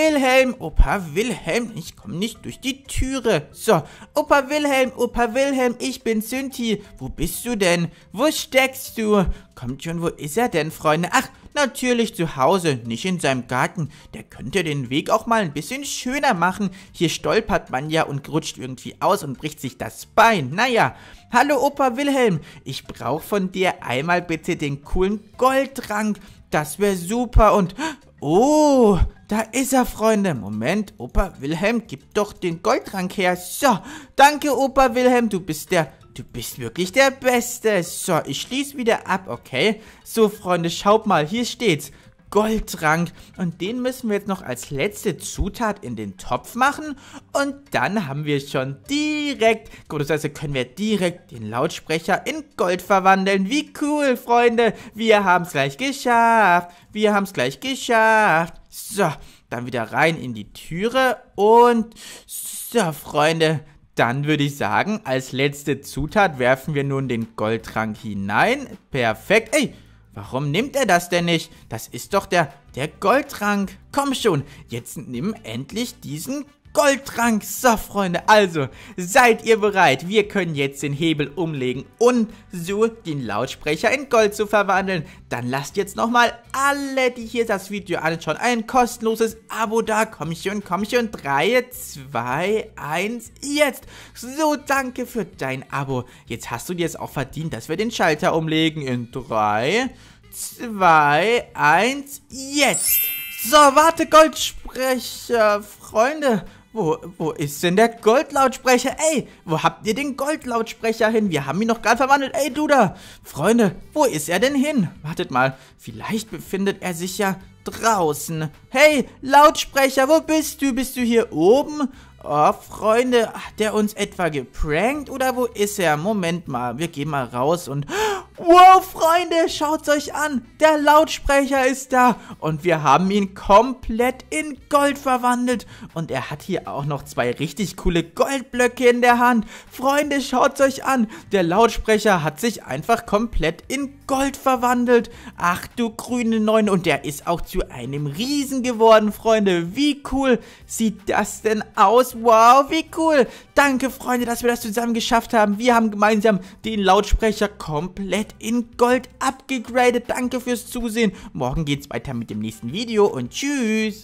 Wilhelm, ich komme nicht durch die Türe. So, Opa Wilhelm, ich bin Synthi. Wo bist du denn? Wo steckst du? Kommt schon, wo ist er denn, Freunde? Ach, natürlich zu Hause, nicht in seinem Garten. Der könnte den Weg auch mal ein bisschen schöner machen. Hier stolpert man ja und rutscht irgendwie aus und bricht sich das Bein. Naja, hallo Opa Wilhelm, ich brauche von dir einmal bitte den coolen Goldtrank. Das wäre super und... Oh, da ist er, Freunde. Moment, Opa Wilhelm, gib doch den Goldtrank her. So, danke Opa Wilhelm, du bist wirklich der Beste. So, ich schließe wieder ab, okay? So, Freunde, schaut mal, hier steht's. Goldtrank. Und den müssen wir jetzt noch als letzte Zutat in den Topf machen. Und dann haben wir schon direkt, gut, das heißt, können wir direkt den Lautsprecher in Gold verwandeln. Wie cool, Freunde. Wir haben es gleich geschafft. So, dann wieder rein in die Türe und so, Freunde, dann würde ich sagen, als letzte Zutat werfen wir nun den Goldtrank hinein. Perfekt. Ey, warum nimmt er das denn nicht? Das ist doch der Goldtrank. Komm schon, jetzt nimm endlich diesen Goldtrank. So, Freunde, also, seid ihr bereit? Wir können jetzt den Hebel umlegen und so den Lautsprecher in Gold zu verwandeln. Dann lasst jetzt nochmal alle, die hier das Video anschauen, ein kostenloses Abo da. Komm schon, 3, 2, 1, jetzt. So, danke für dein Abo. Jetzt hast du dir es auch verdient, dass wir den Schalter umlegen. In 3, 2, 1, jetzt. So, warte, Goldsprecher, Freunde. Wo ist denn der Goldlautsprecher? Ey, wo habt ihr den Goldlautsprecher hin? Wir haben ihn noch gerade verwandelt. Ey, du da. Freunde, wo ist er denn hin? Wartet mal, vielleicht befindet er sich ja draußen. Hey, Lautsprecher, wo bist du? Bist du hier oben? Oh, Freunde, hat der uns etwa geprankt oder wo ist er? Moment mal, wir gehen mal raus und... Wow, Freunde, schaut's euch an. Der Lautsprecher ist da und wir haben ihn komplett in Gold verwandelt. Und er hat hier auch noch 2 richtig coole Goldblöcke in der Hand. Freunde, schaut's euch an. Der Lautsprecher hat sich einfach komplett in Gold verwandelt. Ach du grüne Neune, und der ist auch zu einem Riesen geworden, Freunde. Wie cool sieht das denn aus? Wow, wie cool. Danke, Freunde, dass wir das zusammen geschafft haben. Wir haben gemeinsam den Lautsprecher komplett in Gold abgegradet. Danke fürs Zusehen. Morgen geht's weiter mit dem nächsten Video und tschüss.